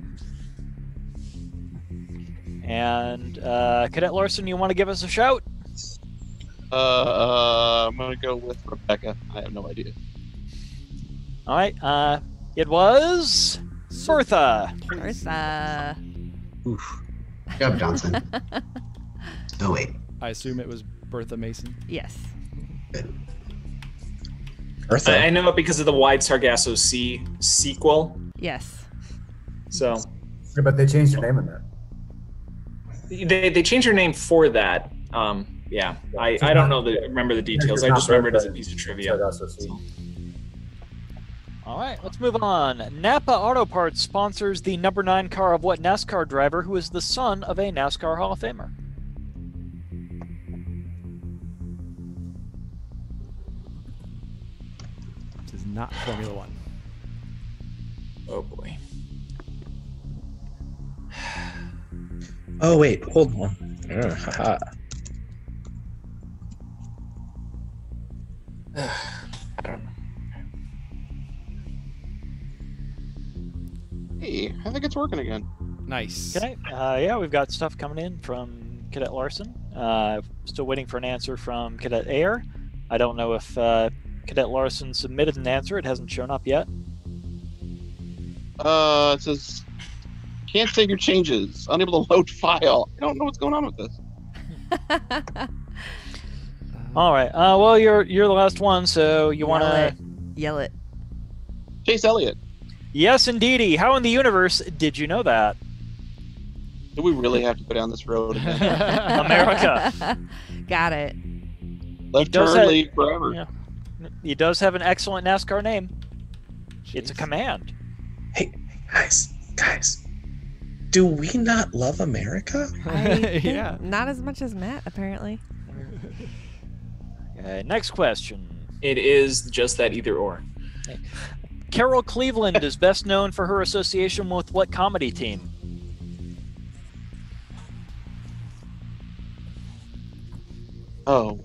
And Cadet Larson, you want to give us a shout? I'm gonna go with Rebecca. I have no idea. All right. It was Bertha. Bertha. Oof. Good job, Johnson. Oh, wait. I assume it was Bertha Mason. Yes. Bertha. I know it because of the Wide Sargasso Sea sequel. Yes. So. Yeah, but they changed her name in that. They changed her name for that. Yeah, I don't know remember the details. I just remember it as a piece of trivia. All right, let's move on. Napa Auto Parts sponsors the number 9 car of what NASCAR driver who is the son of a NASCAR Hall of Famer? This is not Formula 1. Oh boy. Oh wait, hold on. I don't know. Hey, I think it's working again. Nice. Okay. Yeah, we've got stuff coming in from Cadet Larson. Still waiting for an answer from Cadet Ayer. I don't know if Cadet Larson submitted an answer. It hasn't shown up yet. It says Can't save your changes. Unable to load file. I don't know what's going on with this. All right. Well, you're the last one, so you want to yell it. Chase Elliott. Yes, indeedy. How in the universe did you know that? Do we really have to go down this road again? America. Got it. Left turn, lead forever. Yeah. He does have an excellent NASCAR name. It's a command. Hey, guys. Do we not love America? I think not as much as Matt, apparently. Next question. It is just that either or. Carol Cleveland is best known for her association with what comedy team? Oh.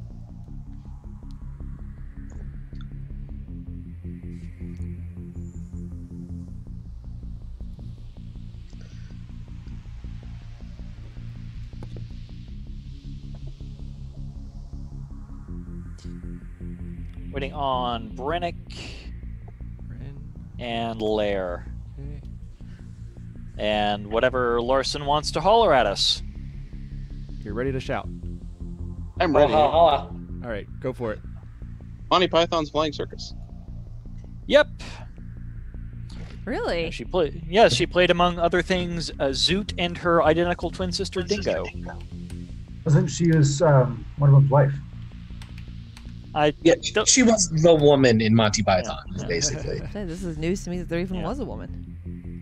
Waiting on Brennick and Lair. And whatever Larson wants to holler at us. You're ready to shout. I'm ready. All right, go for it. Monty Python's Flying Circus. Yep. Really? She played. Yes, she played among other things Zoot and her identical twin sister Dingo. Wasn't she his one of them's wife? She was the woman in Monty Python, basically. This is news to me that there even was a woman.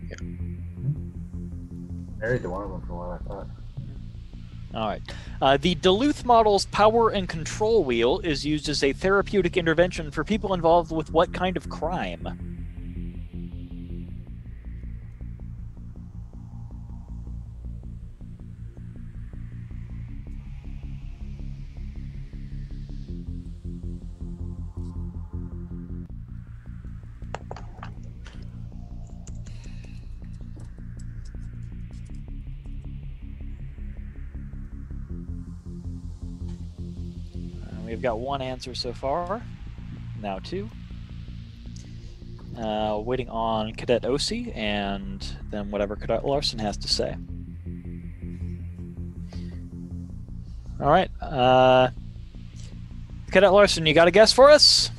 Married to one of them for a while, I thought. All right. The Duluth model's power and control wheel is used as a therapeutic intervention for people involved with what kind of crime? We've got one answer so far. Now two. Waiting on Cadet Osi and then whatever Cadet Larson has to say. All right. Cadet Larson, you got a guess for us?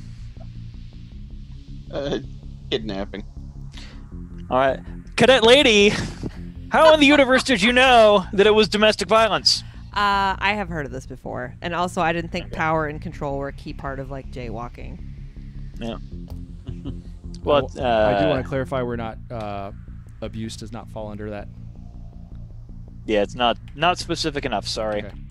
Kidnapping. All right. Cadet Lady, how in the universe did you know that it was domestic violence? I have heard of this before, and also I didn't think power and control were a key part of like jaywalking. Yeah. Well, I do want to clarify we're not abuse does not fall under that. Yeah, it's not specific enough. Sorry. Okay.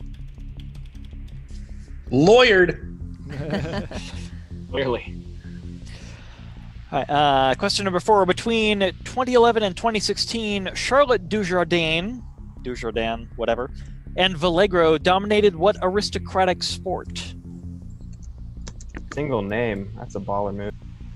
Lawyered. Clearly. All right, question number 4. Between 2011 and 2016, Charlotte Dujardin, whatever, and Vallegro dominated what aristocratic sport? Single name. That's a baller move.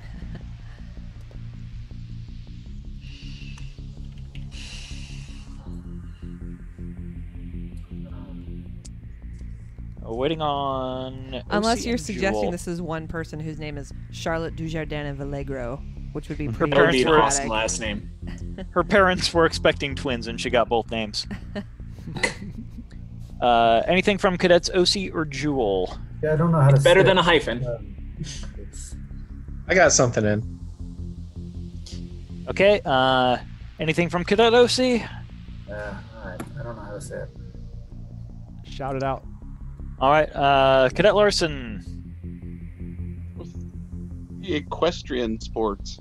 Waiting on. Unless you're and suggesting Jewel. this is one person whose name is Charlotte Dujardin and Vallegro, which would be pretty That would be an aristocratic. awesome last name. Her parents were expecting twins, and she got both names. Anything from Cadets Osi or Jewel? Yeah, I don't know how to say Better than it. a hyphen. I got something in. Okay. Anything from Cadet Osi? Alright. I don't know how to say it. Shout it out. All right. Cadet Larson. The equestrian sports.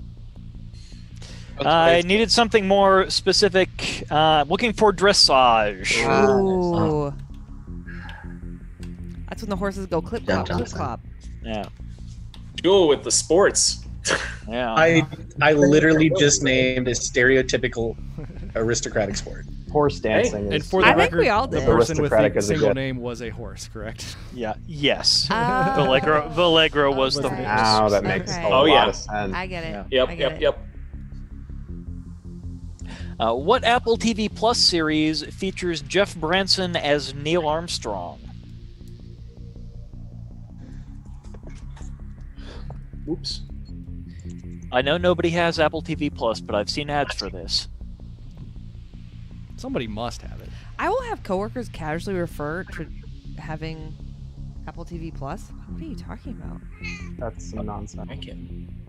I needed something more specific. Looking for dressage. Ooh. That's when the horses go clip clop, clip clop. Yeah. Duel with the sports. Yeah. I literally just named a stereotypical aristocratic sport. Horse dancing. And for the I think record, we all the did. person with Aristocratic the as a single gift. name was a horse, correct? Yeah. Yes. Oh. Vallegro was the Okay. horse. Now that makes Okay. a Oh, lot yeah. of sense. I get it. Yep, I get yep, it. yep. What Apple TV Plus series features Jeff Branson as Neil Armstrong? Oops. I know nobody has Apple TV Plus, but I've seen ads for this. Somebody must have it. I will have coworkers casually refer to having Apple TV Plus. What are you talking about? That's some nonsense. Thank you.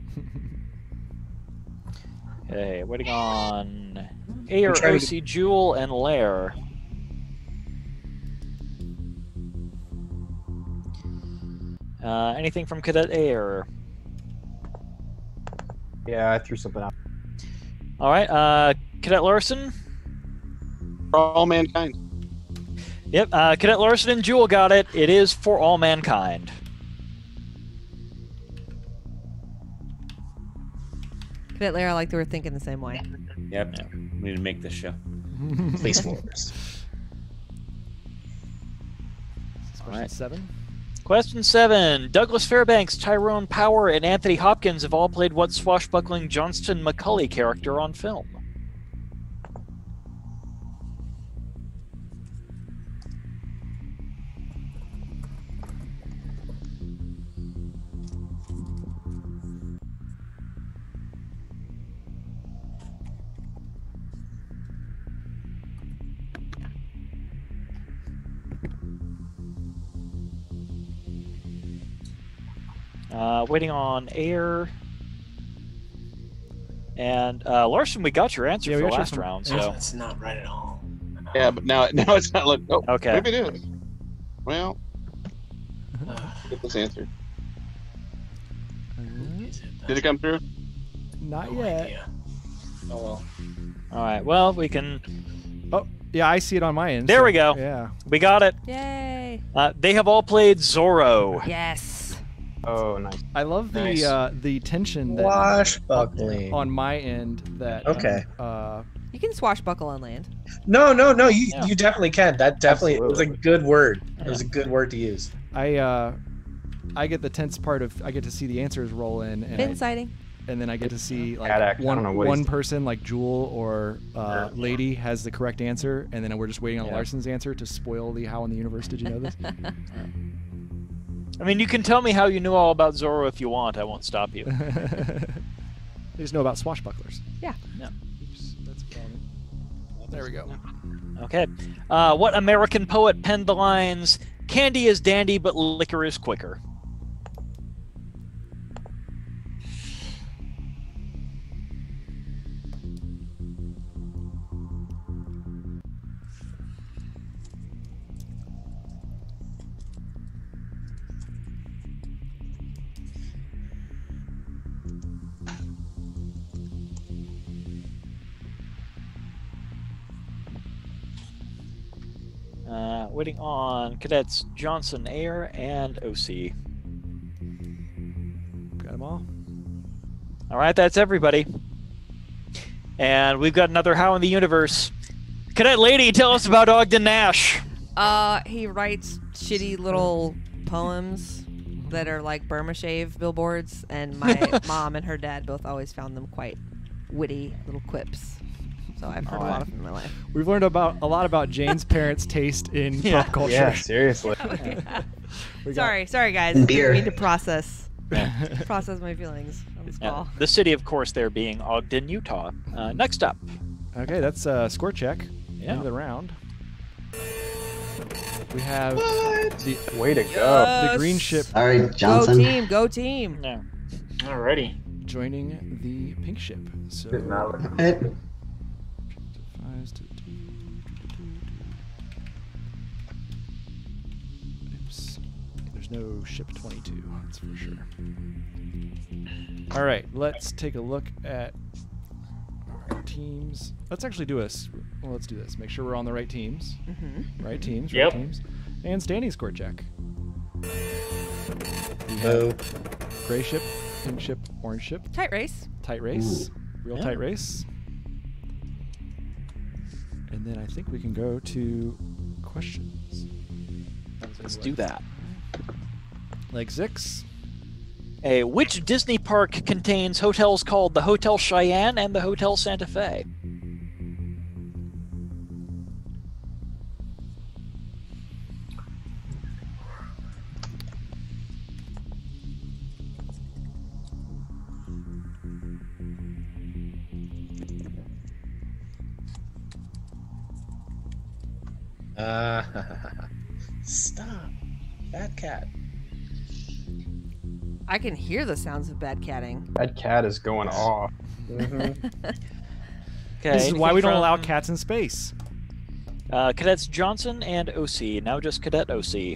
Okay, waiting on Air, OC, Jewel, and Lair. Anything from Cadet Air? Yeah, I threw something out. All right, Cadet Larson. For all mankind. Yep, Cadet Larson and Jewel got it. It is For All Mankind. Cadet Lair, I like that we're thinking the same way. Yep. We need to make this show. Space Wars. Question 7. Question 7. Douglas Fairbanks, Tyrone Power, and Anthony Hopkins have all played what swashbuckling Johnston McCulley character on film? Waiting on Air. And Larson, we got your answer for last round. So That's not right at all. Yeah, but now it's not like. Oh, okay. Maybe it is. Well, get this answer. Did it come through? Not yet. Idea. Oh well. All right. Well, we can. Oh, yeah, I see it on my end. There so, we go. Yeah. We got it. Yay! They have all played Zorro. Yes. Oh, nice. I love Nice. the tension that Swashbuckling. on my end that Okay. You can swashbuckle on land. No. You definitely can. That definitely it was a good word. It was a good word to use. I get the tense part of I get to see the answers roll in and Fin sighting. and then I get to see like I don't know what one he's- person like Jewel or Lady has the correct answer, and then we're just waiting on Larson's answer to spoil the how in the universe did you know this? I mean, you can tell me how you knew all about Zorro if you want. I won't stop you. They just know about swashbucklers. Yeah. Yeah. Oops, that's there we go. Okay. What American poet penned the lines, "Candy is dandy, but liquor is quicker"? Waiting on Cadets Johnson, Air, and OC. Got them all. All right, that's everybody. And we've got another How in the Universe. Cadet Lady, tell us about Ogden Nash. He writes shitty little poems that are like Burma Shave billboards, and my mom and her dad both always found them quite witty little quips. So I've heard a lot of them in my life. We've learned a lot about Jane's parents' taste in pop culture. Yeah, seriously. Sorry guys. Beer. I need to process my feelings on this call. The city, of course, there being Ogden, Utah. Next up. Okay, that's score check. End of the round. We have the way to go. The green ship. Sorry, Johnson. Go team. No. Alrighty. Joining the pink ship. So. Oops. There's no ship 22, that's for sure. All right, let's take a look at our teams. Let's actually do this. Well, let's do this. Make sure we're on the right teams. Right teams, right teams. And standing score check. We have gray ship, pink ship, orange ship. Tight race. Tight race. Real Yeah. tight race. And then I think we can go to questions. Let's do that. Leg 6. Which Disney park contains hotels called the Hotel Cheyenne and the Hotel Santa Fe? Stop. Bad cat. I can hear the sounds of bad catting. That cat is going off. Okay, This is why we don't anything allow from, cats in space. Cadets Johnson and OC. Now just Cadet OC.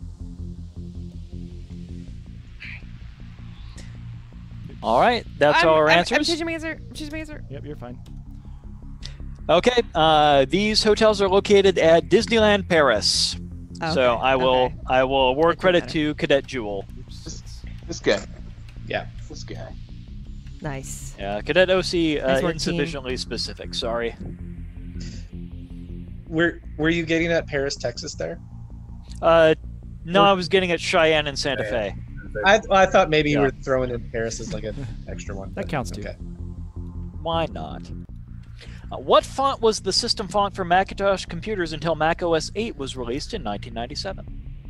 All right, that's all our answers. I'm choosing my answer. Choose my answer. Yep, you're fine. Okay, these hotels are located at Disneyland Paris. Oh, So okay, I will award That's credit better. to Cadet Jewel. This guy. Yeah. This guy. Nice. Yeah, Cadet OC Nice work, insufficiently specific. Sorry. Were you getting at Paris, Texas there? No, I was getting at Cheyenne and Santa Fe. I thought maybe you were throwing in Paris as like an extra one. That counts too. Okay. Why not? What font was the system font for Macintosh computers until Mac OS 8 was released in 1997?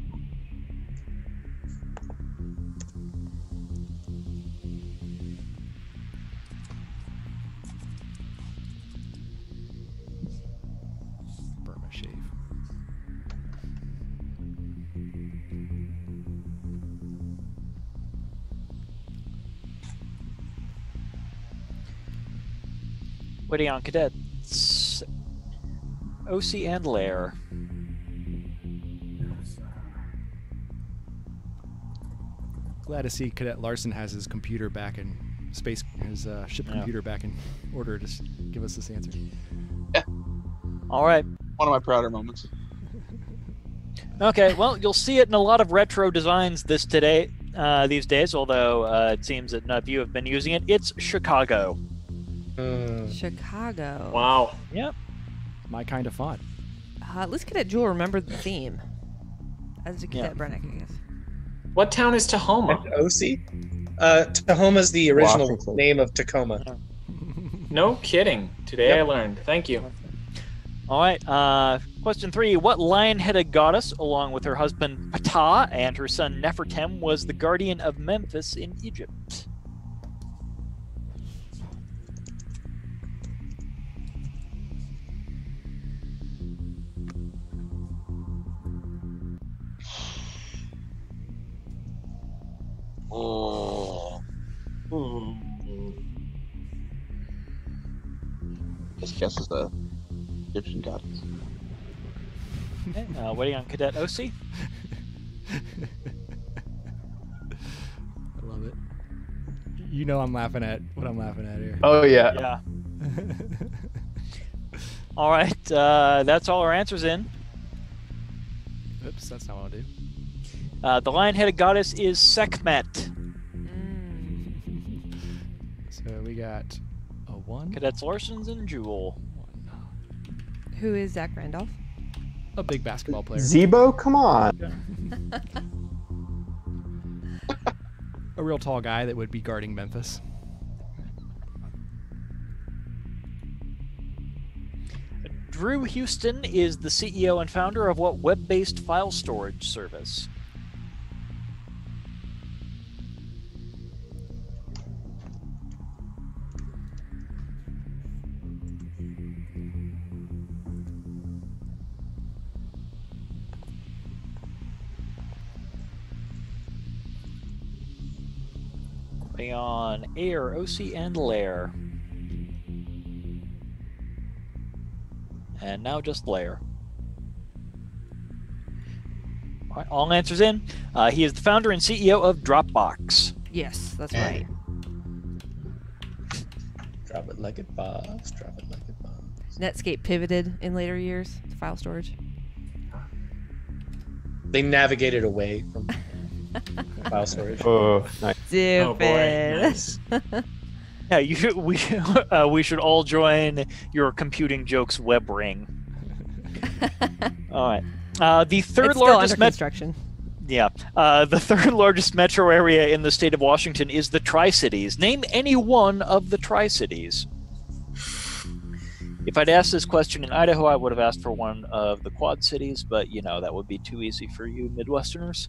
Burma shave. Waiting on Cadets OC and Lair. Glad to see Cadet Larson has his computer back in space, his ship computer back in order to give us this answer. All right. One of my prouder moments. Okay, well, you'll see it in a lot of retro designs these days, although it seems that none of you have been using it. It's Chicago. Chicago. Wow. Yep. My kind of font. At least Cadet Jewel remembered the theme. As a Cadet Brennick, I guess. What town is Tahoma? OC? Tahoma's the original Washington. name of Tacoma. No kidding. Today I learned. Thank you. All right. Question 3. What lion-headed goddess, along with her husband Ptah and her son Nefertem, was the guardian of Memphis in Egypt? Oh. This guess is a Egyptian goddess. Okay, waiting on Cadet OC. I love it. You know I'm laughing at what I'm laughing at here. Oh yeah. Yeah. All right. That's all our answers in. Oops, that's not what I'll do. The lion-headed goddess is Sekhmet. So we got a 1. Cadets Larson's and Jewel. Who is Zach Randolph? A big basketball player. Zebo, come on. A real tall guy that would be guarding Memphis. Drew Houston is the CEO and founder of what web-based file storage service? Waiting on Air, OC, and Lair. And now just Lair. All right, all answers in. He is the founder and CEO of Dropbox. Yes, that's right. Drop it like it bombs. Drop it like it bombs. Netscape pivoted in later years to file storage. They navigated away from file storage. Oh, nice. Stupid. Oh boy, nice. Yeah, we should all join your computing jokes web ring. All right. The third It's still largest under construction. Yeah. The third largest metro area in the state of Washington is the Tri-Cities. Name any one of the Tri-Cities. If I'd asked this question in Idaho, I would have asked for one of the Quad Cities, but you know that would be too easy for you Midwesterners.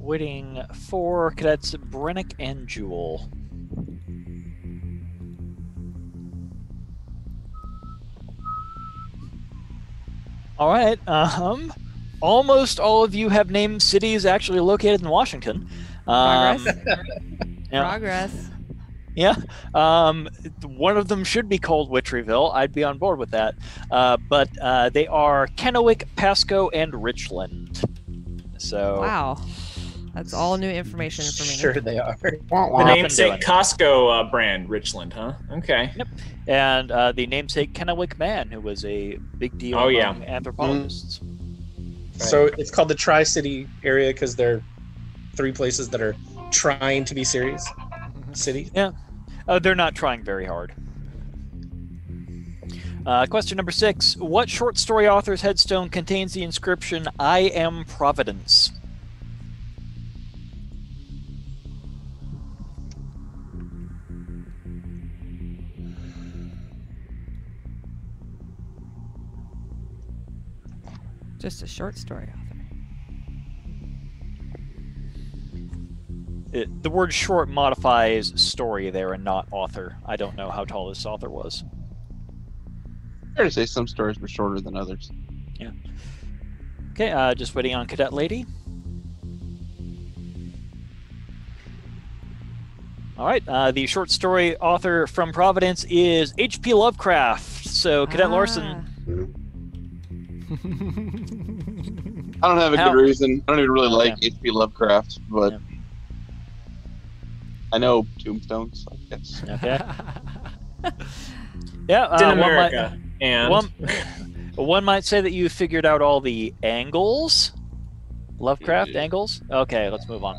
Waiting for cadets Brennick and Jewel. All right. Almost all of you have named cities actually located in Washington. Progress. Yeah. Progress. Yeah. One of them should be called Witcheryville. I'd be on board with that. But they are Kennewick, Pasco, and Richland. So. Wow. That's all new information for me. Sure they are. The namesake Costco brand, Richland, huh? Okay. Yep. And the namesake Kennewick Man, who was a big deal among anthropologists. So it's called the Tri-City area because they're 3 places that are trying to be cities. Yeah. They're not trying very hard. Question number 6. What short story author's headstone contains the inscription, "I am Providence"? Just a short story author. The word short modifies story there and not author. I don't know how tall this author was. Fair to say some stories were shorter than others. Yeah. Okay, just waiting on Cadet Lady. All right, the short story author from Providence is H.P. Lovecraft. So, Cadet Larson. I don't have a good reason. I don't even really like H.P. Lovecraft, but I know tombstones, I guess. Okay. Yeah, it's in America. One might say that you figured out all the angles. Lovecraft angles? Okay, let's move on.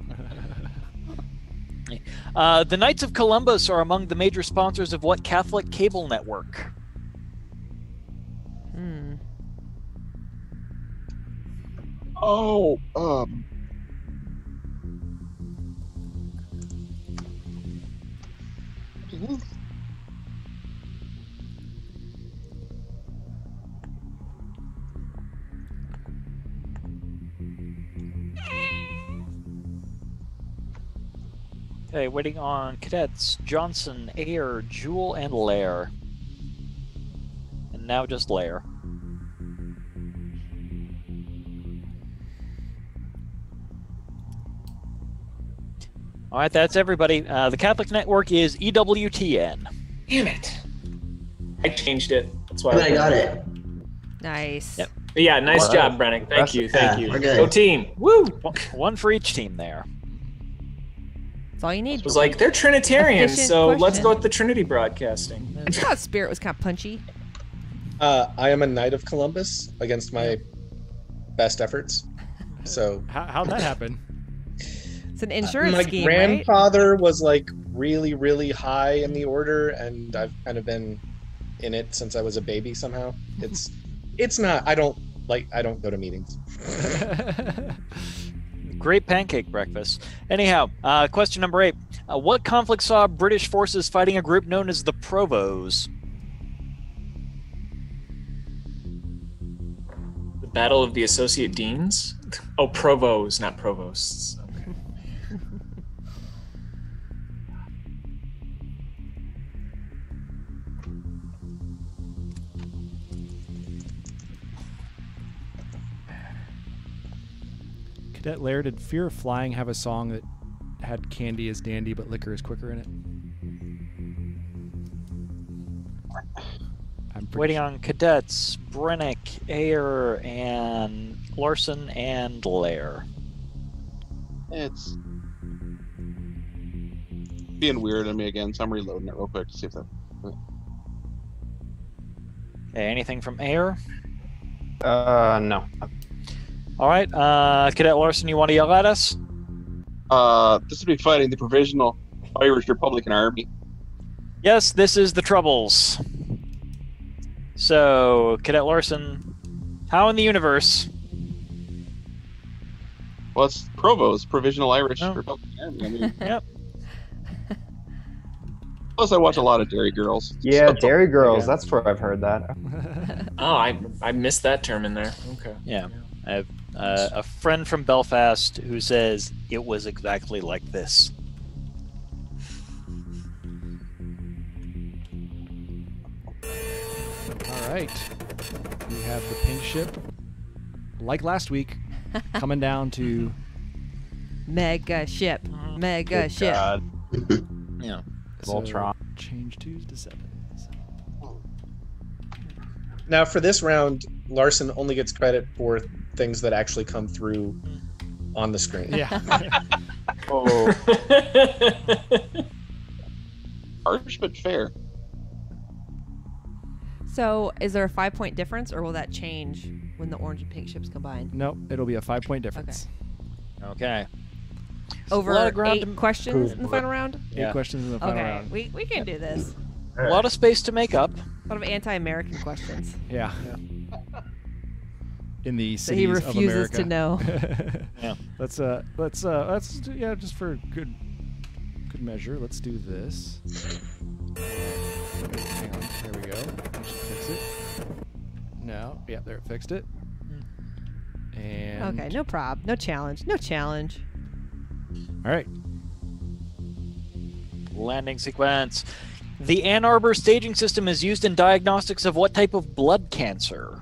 The Knights of Columbus are among the major sponsors of what Catholic cable network? Oh, Okay, waiting on cadets Johnson, Ayer, Jewel, and Lair. And now just Lair. All right, that's everybody. The Catholic network is EWTN. Damn it. I changed it. That's why I got it. Nice. Yep. Yeah, nice job, Brennick. Thank you. Thank you. we're good. Go team. Woo! One for each team there. That's all you need. It was like, they're Trinitarians, Efficient so let's question. go with the Trinity broadcasting. I thought Spirit was kind of punchy. I am a Knight of Columbus against my best efforts. So how'd that happen? It's an insurance my scheme, grandfather was like really, really high in the order, and I've kind of been in it since I was a baby somehow. It's not. I don't go to meetings. Great pancake breakfast. Anyhow, question number 8. What conflict saw British forces fighting a group known as the Provos? The Battle of the Associate Deans? Oh, Provos, not Provosts. Okay. Cadet Lair, did Fear of Flying have a song that had candy is dandy but liquor is quicker in it? I'm Waiting on cadets Brennick, Ayer, and Larson, and Lair. It's being weird on me again, so I'm reloading it real quick to see if that. Okay, anything from Ayer? No. All right, Cadet Larson, you want to yell at us? This would be fighting the Provisional Irish Republican Army. Yes, this is the Troubles. So, Cadet Larson, how in the universe? Well, it's Provo's Provisional Irish Republican Army. I mean, Yep. Plus, I watch a lot of Dairy Girls. Yeah, so- Dairy Girls. That's where I've heard that. Oh, I missed that term in there. Okay. Yeah, A friend from Belfast who says it was exactly like this. All right. We have the pink ship, like last week, coming down to Mega ship. Mega ship. Yeah. so Voltron. change 2s to 7s. Now, for this round, Larson only gets credit for things that actually come through on the screen. Yeah. Oh. Harsh but fair. So, is there a 5-point difference, or will that change when the orange and pink ships combine? Nope, it'll be a 5-point difference. Okay. Over A lot of ground 8 questions in the final round? 8 questions in the final Okay, round. we can do this. A lot of space to make up. A lot of anti-American questions. Yeah. In the So he cities of refuses America. to know. Yeah. Let's yeah, just for good measure, let's do this. Hang on, there we go. I should fix it. No, yeah, there, it fixed it. And Okay, no prob, no challenge, no challenge. all right. Landing sequence. The Ann Arbor staging system is used in diagnostics of what type of blood cancer?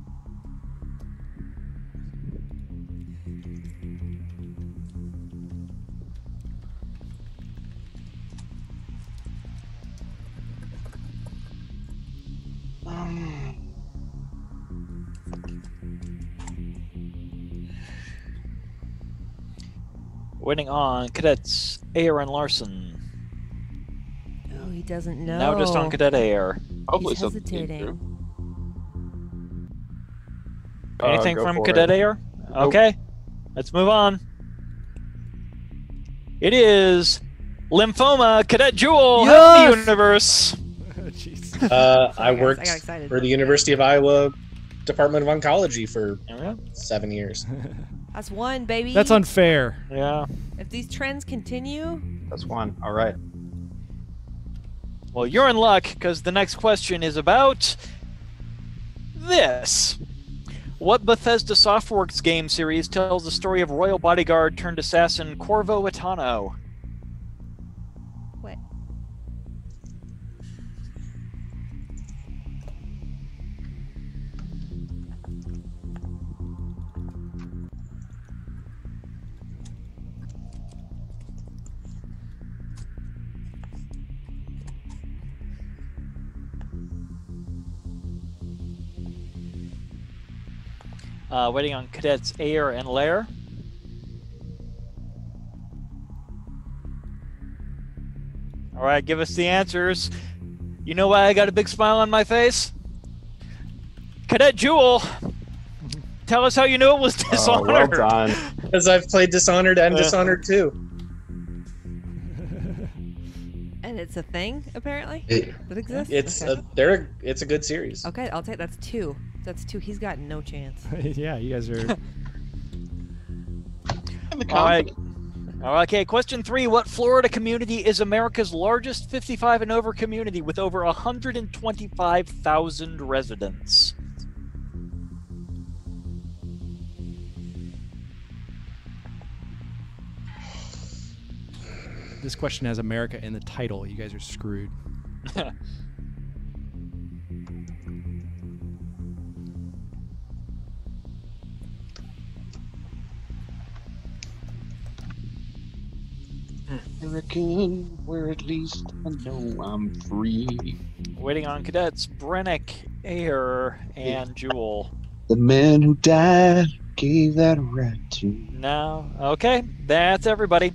Waiting on cadets Ayer and Larson. Oh, he doesn't know. Now just on cadet Ayer. Hopefully He's something came hesitating. through. Anything Go from for cadet it. Ayer? Nope. Okay. Let's move on. It is lymphoma, Cadet Jewel, Yes! Happy Universe. Jeez. I worked I got excited. for the University of Iowa Department of Oncology for There we go. 7 years. That's 1, baby. That's unfair. Yeah. If these trends continue, That's 1. All right. Well, you're in luck because the next question is about this. What Bethesda Softworks game series tells the story of royal bodyguard turned assassin Corvo Itano? what? Waiting on cadets Ayer and Lair. All right, give us the answers. You know why I got a big smile on my face? Cadet Jewel, tell us how you knew it was Oh, Dishonored. well done. Because I've played Dishonored and Dishonored 2. And it's a thing, apparently, that exists? It's Okay. it's a good series. Okay, I'll take that's 2. That's 2. He's got no chance. Yeah, you guys are. All right. Okay, question 3. What Florida community is America's largest 55 and over community with over 125,000 residents? This question has America in the title. You guys are screwed. American, where at least I know I'm free. Waiting on cadets Brennick, Ayer, and Jewel. The man who died gave that right to. No. Okay, that's everybody.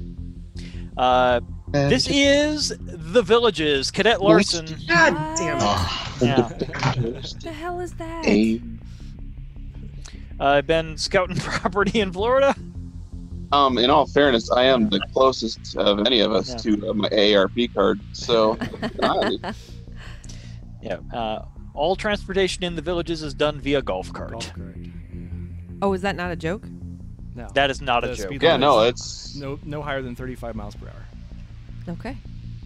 This is The Villages, Cadet Larson. God damn it. Yeah. What the hell is that? I've been scouting property in Florida. In all fairness, I am the closest of any of us to my AARP card, so. Yeah. All transportation in the villages is done via golf cart. Golf cart. Oh, is that not a joke? No. That is not a The joke. speed Yeah, limit no, is it's. no higher than 35 miles per hour. Okay.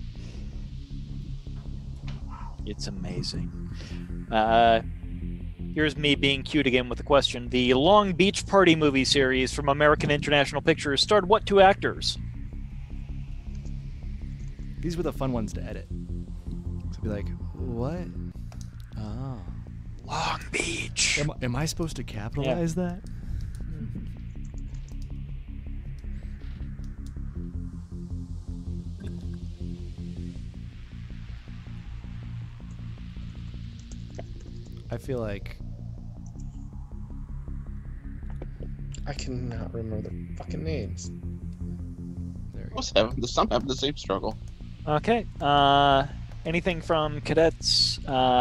It's amazing. Here's me being cute again with the question. The Long Beach Party movie series from American International Pictures starred what 2 actors? These were the fun ones to edit. So be like, what? Oh. Long Beach. Am I supposed to capitalize that? I feel like I cannot remember the fucking names. Some have the same struggle. Okay. Anything from cadets,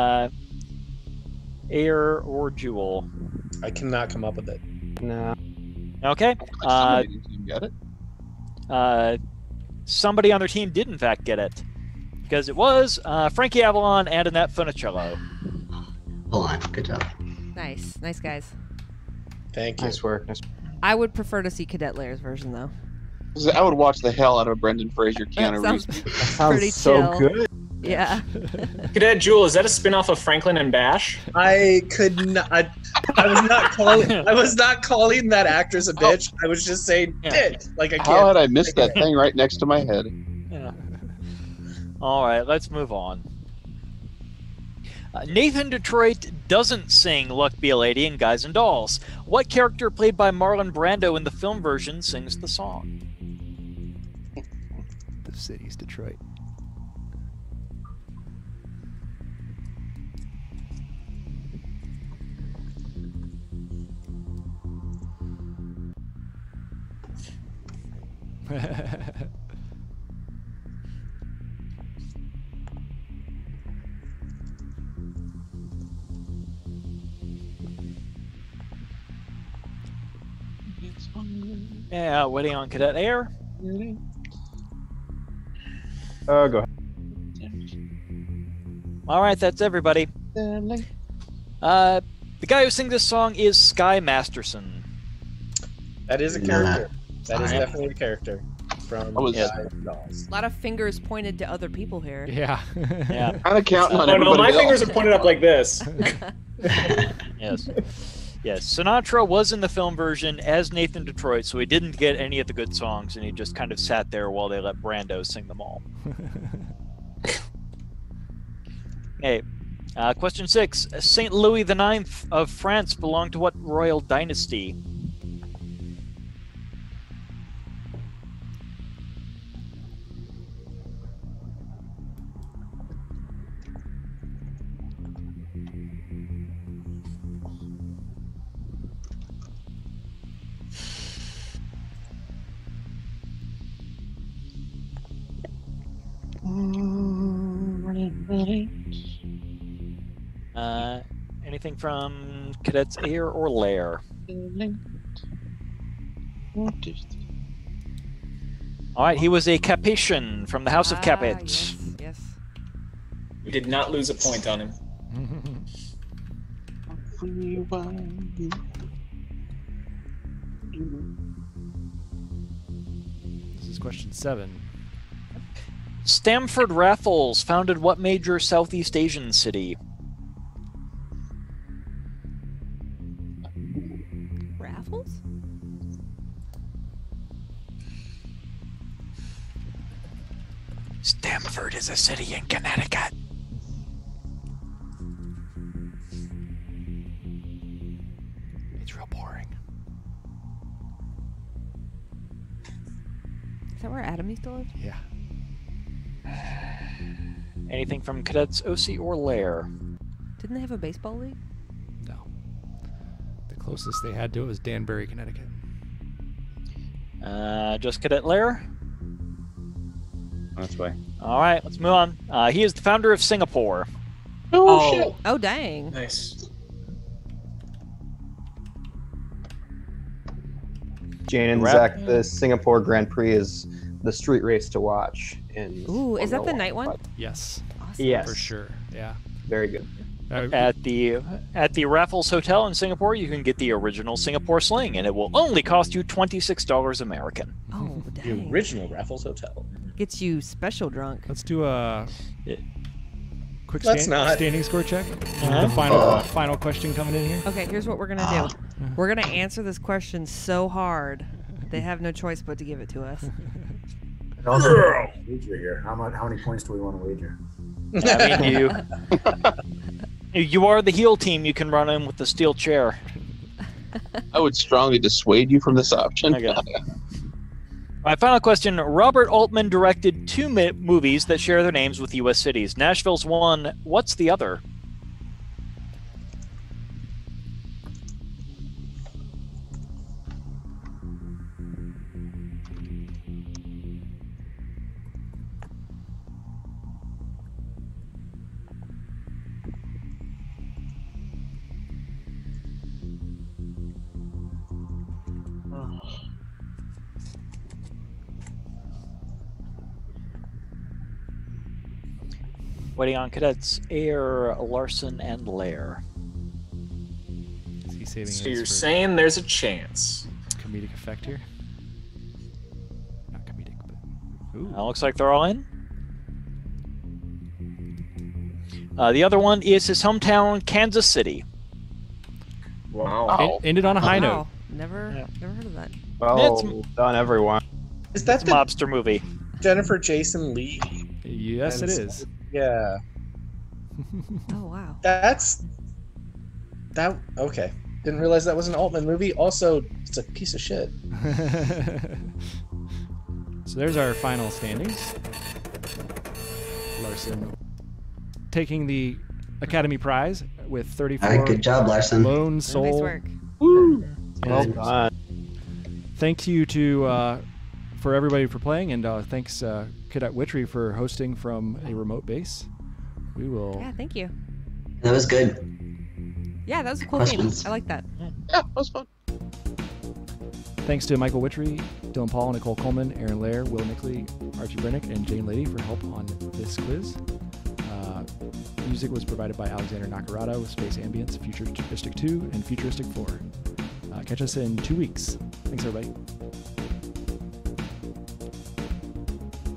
Air or Jewel? I cannot come up with it. No. Okay. Somebody didn't get it. Somebody on their team did in fact get it, because it was Frankie Avalon and Annette Funicello. Hold on. Good job. Nice. Nice, guys. Thank you. Nice work. I would prefer to see Cadet Lair's version, though. I would watch the hell out of Brendan Fraser, Keanu Reeves. Sounds pretty so chill. good. Yeah. Cadet Jewel, is that a spin-off of Franklin and Bash? I could not. I was not calling. I was not calling that actress a bitch. I was just saying it like a kid. How had I missed that thing right next to my head? Yeah. All right, let's move on. Nathan Detroit doesn't sing Luck Be a Lady in Guys and Dolls. What character played by Marlon Brando in the film version sings the song? The city's Detroit. Yeah, waiting on Cadet Air. Go ahead. All right, that's everybody. The guy who sings this song is Sky Masterson. That is a character. That is definitely a character from Dolls. A lot of fingers pointed to other people here. Yeah. Yeah. Kind of counting on Oh no, everybody my else. fingers are pointed up like this. Yes. Yes, Sinatra was in the film version as Nathan Detroit, so he didn't get any of the good songs, and he just kind of sat there while they let Brando sing them all. Okay, question 6. Saint Louis IX of France belonged to what royal dynasty? Anything from Cadets Air or Lair? All right, he was a Capetian from the House of Capet. Yes. We did not lose a point on him. This is question 7. Stamford Raffles founded what major Southeast Asian city? Raffles? Stamford is a city in Connecticut. It's real boring. Is that where Adam used to live? Yeah. Anything from Cadets OC or Lair? Didn't they have a baseball league? No. The closest they had to it was Danbury, Connecticut. Just Cadet Lair? That's way. All right, let's move on. He is the founder of Singapore. Oh, shit. Oh, dang. Nice. Jane and Zach, the Singapore Grand Prix is the street race to watch. Ooh, is that the night one? Yes. Awesome. Yes. For sure. Yeah. Very good. At the Raffles Hotel in Singapore, you can get the original Singapore sling, and it will only cost you $26 American. Oh, The dang. original Raffles Hotel. Gets you special drunk. Let's do a quick Let's not. standing score check. Uh-huh. The final question coming in here. Okay, here's what we're gonna do. We're gonna answer this question so hard, they have no choice but to give it to us. And also, wager here. How many points do we want to wager? I mean, you are the heel team. You can run in with the steel chair. I would strongly dissuade you from this option. Okay. My final question. Robert Altman directed 2 movies that share their names with U.S. cities. Nashville's one. What's the other? Waiting on cadets Air, Larson, and Lair. Is he saving So his you're for saying there's a chance. comedic effect here? Not comedic, but ooh. Looks like they're all in. The other one is his hometown, Kansas City. Wow. Ended on a high note. Never heard of that. Well done, everyone. Is that It's the a mobster movie. Jennifer Jason Leigh? Yes, it is. Yeah. Oh wow. Okay. Didn't realize that was an Altman movie. Also, it's a piece of shit. So there's our final standings. Larson taking the Academy Prize with 34. All right, good job, Larson. Lone Soul. Nice work. Well And done. thank you to for everybody for playing, and thanks Cadet Witry for hosting from a remote base. We will. Yeah, thank you. That was good. Yeah, that was a cool Questions? game. I like that. Yeah, that was fun. Thanks to Michael Witry, Dylan Paul, Nicole Coleman, Aaron Lair, Will Nickley, Archie Brennick, and Jane Lady for help on this quiz. Music was provided by Alexander Nakarada with Space Ambience, Futuristic 2, and Futuristic 4. Catch us in 2 weeks. Thanks, everybody.